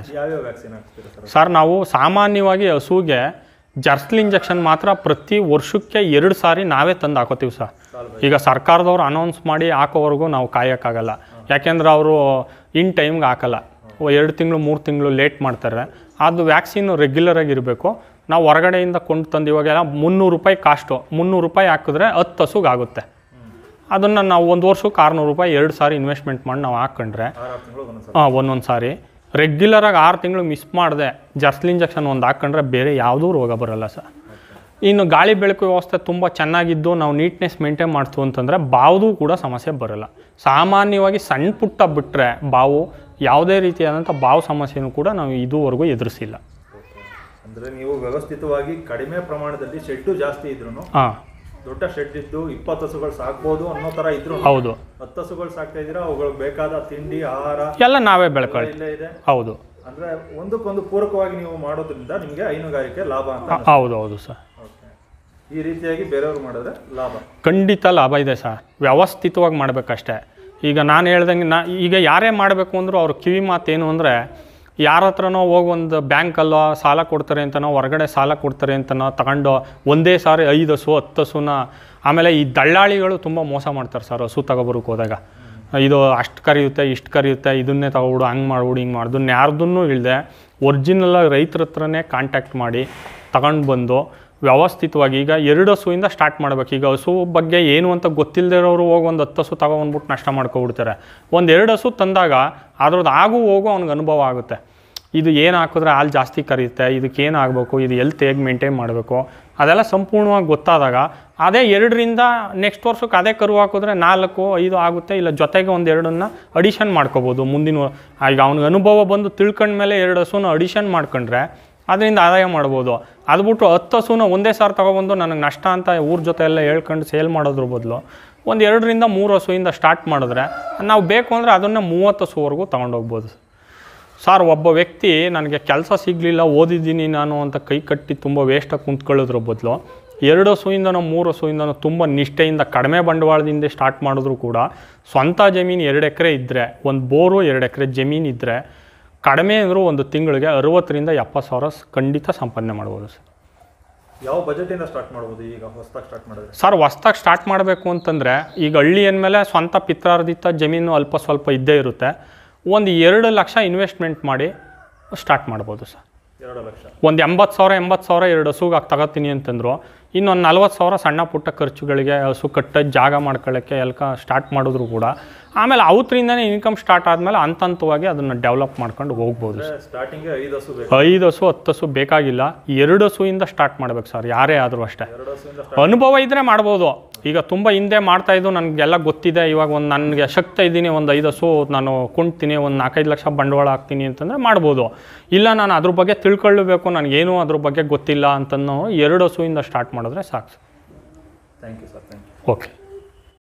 ಸರ್. ನಾವು ಸಾಮಾನ್ಯವಾಗಿ ಹಸುಗೆ ಜರ್ಸ್ಲಿ ಇಂಜೆಕ್ಷನ್ ಮಾತ್ರ ಪ್ರತಿ ವರ್ಷಕ್ಕೆ 2 ಸಾರಿ ನಾವೇ ತಂದು ಹಾಕೋತೀವಿ ಸರ್. ಈಗ ಸರ್ಕಾರದವ್ರು ಅನೌನ್ಸ್ ಮಾಡಿ ಹಾಕೋವರೆಗೂ ನಾವು ಕಾಯೋಕ್ಕಾಗಲ್ಲ. ಯಾಕೆಂದ್ರೆ ಅವರು ಇನ್ ಟೈಮ್ಗೆ ಹಾಕಲ್ಲ. 2 ತಿಂಗಳು 3 ತಿಂಗಳು ಲೇಟ್ ಮಾಡ್ತಾರೆ. ಅದು ವ್ಯಾಕ್ಸಿನ್ ರೆಗ್ಯುಲರಾಗಿ ಇರಬೇಕು. ನಾವು ಹೊರಗಡೆಯಿಂದ ಕೊಂಡು ತಂದು ಇವಾಗೆಲ್ಲ 300 ರೂಪಾಯಿ ಕಾಸ್ಟು. 300 ರೂಪಾಯಿ ಹಾಕಿದ್ರೆ 10 ಹಸುಗೆ ಆಗುತ್ತೆ. ಅದನ್ನು ನಾವು 1 ವರ್ಷಕ್ಕೆ 600 ರೂಪಾಯಿ 2 ಸಾರಿ ಇನ್ವೆಸ್ಟ್ಮೆಂಟ್ ಮಾಡಿ ನಾವು ಹಾಕ್ಕೊಂಡ್ರೆ ಒಂದೊಂದು ಸಾರಿ ರೆಗ್ಯುಲರಾಗಿ 6 ತಿಂಗಳು ಮಿಸ್ ಮಾಡಿದೆ ಜರ್ಸ್ಲಿ ಇಂಜೆಕ್ಷನ್ ಒಂದು ಹಾಕ್ಕೊಂಡ್ರೆ ಬೇರೆ ಯಾವುದೂ ರೋಗ ಬರೋಲ್ಲ ಸರ್. ಇನ್ನು ಗಾಳಿ ಬೆಳಕು ವ್ಯವಸ್ಥೆ ತುಂಬ ಚೆನ್ನಾಗಿದ್ದು ನಾವು ನೀಟ್ನೆಸ್ ಮೇಂಟೈನ್ ಮಾಡ್ತೀವಿ ಅಂತಂದರೆ ಬಾವುದೂ ಕೂಡ ಸಮಸ್ಯೆ ಬರೋಲ್ಲ. ಸಾಮಾನ್ಯವಾಗಿ ಸಣ್ಣ ಪುಟ್ಟ ಬಿಟ್ಟರೆ ಬಾವು ಯಾವುದೇ ರೀತಿಯಾದಂಥ ಬಾವು ಸಮಸ್ಯೆನೂ ಕೂಡ ನಾವು ಇದುವರೆಗೂ ಎದುರಿಸಿಲ್ಲ. ಅಂದರೆ ನೀವು ವ್ಯವಸ್ಥಿತವಾಗಿ ಕಡಿಮೆ ಪ್ರಮಾಣದಲ್ಲಿ ಶೆಡ್ಡು ಜಾಸ್ತಿ ಇದ್ರೂ ದೊಡ್ಡ ಶೆಡ್ ಇದ್ದು 20 ಹಸುಗಳು ಸಾಕ್ಬೋದು ಅನ್ನೋ ಥರ ಇದ್ರು ಹೌದು 10 ಹಸುಗಳು ಸಾಕ್ತಾ ಇದ್ದೀರಾ. ಅವುಗಳಿಗೆ ಬೇಕಾದ ತಿಂಡಿ ಆಹಾರ ಎಲ್ಲ ನಾವೇ ಬೆಳ್ಕೊಳ್ಳಿ ಇದೆ. ಹೌದು, ಅಂದರೆ ಒಂದಕ್ಕೊಂದು ಪೂರಕವಾಗಿ ನೀವು ಮಾಡೋದ್ರಿಂದ ನಿಮಗೆ ಹೈನುಗಾರಿಕೆ ಲಾಭ ಅಂತ. ಹೌದು ಸರ್. ಈ ರೀತಿಯಾಗಿ ಬೇರೆಯವ್ರು ಮಾಡಿದ್ರೆ ಲಾಭ ಖಂಡಿತ ಲಾಭ ಇದೆ ಸರ್. ವ್ಯವಸ್ಥಿತವಾಗಿ ಮಾಡಬೇಕಷ್ಟೇ. ಈಗ ನಾನು ಹೇಳ್ದಂಗೆ ಈಗ ಯಾರೇ ಮಾಡಬೇಕು ಅಂದರೂ ಅವ್ರ ಕಿವಿ ಮಾತೇನು ಅಂದರೆ ಯಾರ ಹತ್ರನೋ ಹೋಗಿ ಒಂದು ಬ್ಯಾಂಕಲ್ಲೋ ಸಾಲ ಕೊಡ್ತಾರೆ ಅಂತನೋ ಹೊರಗಡೆ ಸಾಲ ಕೊಡ್ತಾರೆ ಅಂತನೋ ತಗೊಂಡು ಒಂದೇ ಸಾರಿ 5 ಹಸು 10 ಹಸುನ ಆಮೇಲೆ ಈ ದಳ್ಳಾಳಿಗಳು ತುಂಬ ಮೋಸ ಮಾಡ್ತಾರೆ ಸರ್. ಹಸು ತಗೊಬರೋಕೆ ಹೋದಾಗ ಇದು ಅಷ್ಟು ಕರಿಯುತ್ತೆ ಇಷ್ಟು ಕರಿಯುತ್ತೆ ಇದನ್ನೇ ತಗೊಬಿಡು ಹಂಗೆ ಮಾಡ್ಬಿಡು ಹಿಂಗೆ ಮಾಡ್ದು ಯಾರ್ದನ್ನೂ ಇಲ್ಲದೆ ಒರಿಜಿನಲಾಗಿ ರೈತರ ಹತ್ರನೇ ಕಾಂಟ್ಯಾಕ್ಟ್ ಮಾಡಿ ತಗೊಂಡು ಬಂದು ವ್ಯವಸ್ಥಿತವಾಗಿ ಈಗ 2 ಹಸುವಿಂದ ಸ್ಟಾರ್ಟ್ ಮಾಡಬೇಕು. ಈಗ ಹಸು ಬಗ್ಗೆ ಏನು ಅಂತ ಗೊತ್ತಿಲ್ಲದೆ ಇರೋರು ಹೋಗಿ ಒಂದು 10 ಹಸು ತಗೊಬಂದ್ಬಿಟ್ಟು ನಷ್ಟ ಮಾಡ್ಕೊಬಿಡ್ತಾರೆ. 1-2 ಹಸು ತಂದಾಗ ಅದ್ರದ್ದು ಆಗು ಹೋಗು ಅವ್ನಿಗೆ ಅನುಭವ ಆಗುತ್ತೆ. ಇದು ಏನು ಹಾಕಿದ್ರೆ ಹಾಲು ಜಾಸ್ತಿ ಕರಿಯುತ್ತೆ, ಇದಕ್ಕೇನು ಆಗಬೇಕು, ಇದು ಎಲ್ತ್ ಹೇಗೆ ಮೇಂಟೈನ್ ಮಾಡಬೇಕು ಅದೆಲ್ಲ ಸಂಪೂರ್ಣವಾಗಿ ಗೊತ್ತಾದಾಗ ಅದೇ 2ರಿಂದ ನೆಕ್ಸ್ಟ್ ವರ್ಷಕ್ಕೆ ಅದೇ ಕರು ಹಾಕಿದ್ರೆ 4-5 ಆಗುತ್ತೆ. ಇಲ್ಲ ಜೊತೆಗೆ 1-2 ಅಡಿಷನ್ ಮಾಡ್ಕೋಬೋದು ಮುಂದಿನ. ಈಗ ಅವ್ನಿಗೆ ಅನುಭವ ಬಂದು ತಿಳ್ಕೊಂಡ್ಮೇಲೆ 2 ಹಸುನ ಅಡಿಷನ್ ಮಾಡ್ಕೊಂಡ್ರೆ ಅದರಿಂದ ಆದಾಯ ಮಾಡ್ಬೋದು. ಅದು ಬಿಟ್ಟು 10 ಹಸುನ ಒಂದೇ ಸಾರಿ ತೊಗೊಬಂದು ನನಗೆ ನಷ್ಟ ಅಂತ ಊರ ಜೊತೆ ಎಲ್ಲ ಹೇಳ್ಕೊಂಡು ಸೇಲ್ ಮಾಡೋದ್ರ ಬದಲು 1-2ರಿಂದ 3 ಹಸುವಿಂದ ಸ್ಟಾರ್ಟ್ ಮಾಡಿದ್ರೆ ನಾವು ಬೇಕು ಅಂದರೆ ಅದನ್ನು 30 ಹಸುವರೆಗೂ ತೊಗೊಂಡೋಗ್ಬೋದು ಸರ್. ಒಬ್ಬ ವ್ಯಕ್ತಿ ನನಗೆ ಕೆಲಸ ಸಿಗಲಿಲ್ಲ ಓದಿದ್ದೀನಿ ನಾನು ಅಂತ ಕೈ ಕಟ್ಟಿ ತುಂಬ ವೇಸ್ಟಾಗಿ ಕುಂತ್ಕೊಳ್ಳೋದ್ರ ಬದಲು 2 ಹಸುವಿಂದನೋ 3 ಹಸುವಿಂದನೋ ತುಂಬ ನಿಷ್ಠೆಯಿಂದ ಕಡಿಮೆ ಬಂಡವಾಳದಿಂದ ಸ್ಟಾರ್ಟ್ ಮಾಡಿದ್ರು ಕೂಡ ಸ್ವಂತ ಜಮೀನು 2 ಎಕರೆ ಇದ್ದರೆ, ಒಂದು ಬೋರು 2 ಎಕರೆ ಜಮೀನು ಇದ್ದರೆ ಕಡಿಮೆ ಅಂದರೂ ಒಂದು ತಿಂಗಳಿಗೆ 60,000ರಿಂದ 70,000 ಖಂಡಿತ ಸಂಪಾದನೆ ಮಾಡ್ಬೋದು ಸರ್. ಯಾವ ಬಜೆಟಿಂದ ಸ್ಟಾರ್ಟ್ ಮಾಡ್ಬೋದು ಈಗ ಹೊಸದಾಗಿ ಸ್ಟಾರ್ಟ್ ಮಾಡಿದ್ರೆ? ಸರ್ ಹೊಸದಾಗಿ ಸ್ಟಾರ್ಟ್ ಮಾಡಬೇಕು ಅಂತಂದರೆ ಈಗ ಹಳ್ಳಿ ಅಂದಮೇಲೆ ಸ್ವಂತ ಪಿತ್ರಾರ್ಜಿತ ಜಮೀನು ಅಲ್ಪ ಸ್ವಲ್ಪ ಇದ್ದೇ ಇರುತ್ತೆ. ಒಂದು 2 ಲಕ್ಷ ಇನ್ವೆಸ್ಟ್ಮೆಂಟ್ ಮಾಡಿ ಸ್ಟಾರ್ಟ್ ಮಾಡ್ಬೋದು ಸರ್. 2 ಲಕ್ಷ ಒಂದು 80,000 2 ಹಸುಗೆ ತಗೋತೀನಿ ಅಂತಂದರು. ಇನ್ನೊಂದು 40,000 ಸಣ್ಣ ಪುಟ್ಟ ಖರ್ಚುಗಳಿಗೆ ಹಸು ಕಟ್ಟೋದು ಜಾಗ ಮಾಡ್ಕೊಳ್ಳೋಕ್ಕೆ ಎಲ್ಲ ಸ್ಟಾರ್ಟ್ ಮಾಡಿದ್ರು ಕೂಡ ಆಮೇಲೆ ಅವತ್ತರಿಂದನೇ ಇನ್ಕಮ್ ಸ್ಟಾರ್ಟ್ ಆದಮೇಲೆ ಹಂತವಾಗಿ ಅದನ್ನು ಡೆವಲಪ್ ಮಾಡ್ಕೊಂಡು ಹೋಗ್ಬೋದು. ಸ್ಟಾರ್ಟಿಂಗ್ಗೆ 5 ಹಸು 10 ಹಸು ಬೇಕಾಗಿಲ್ಲ, 2 ಹಸುವಿಂದ ಸ್ಟಾರ್ಟ್ ಮಾಡ್ಬೇಕು ಸರ್. ಯಾರೇ ಆದರೂ ಅಷ್ಟೇ. ಅನುಭವ ಇದ್ದರೆ ಮಾಡ್ಬೋದು. ಈಗ ತುಂಬ ಹಿಂದೆ ಮಾಡ್ತಾಯಿದ್ದು ನನಗೆಲ್ಲ ಗೊತ್ತಿದೆ. ಇವಾಗ ಒಂದು ನನಗೆ ಶಕ್ತ ಇದ್ದೀನಿ, ಒಂದು 5 ಹಸು ನಾನು ಕೊಂಡ್ತೀನಿ, ಒಂದು 4-5 ಲಕ್ಷ ಬಂಡವಾಳ ಹಾಕ್ತೀನಿ ಅಂತಂದರೆ ಮಾಡ್ಬೋದು. ಇಲ್ಲ ನಾನು ಅದ್ರ ಬಗ್ಗೆ ತಿಳ್ಕೊಳ್ಳಬೇಕು, ನನಗೇನು ಅದ್ರ ಬಗ್ಗೆ ಗೊತ್ತಿಲ್ಲ ಅಂತನೋ 2 ಹಸುವಿಂದ ಸ್ಟಾರ್ಟ್ ಮಾಡಿದ್ರೆ ಸಾಕು. Thank you sir. Thank you. Okay.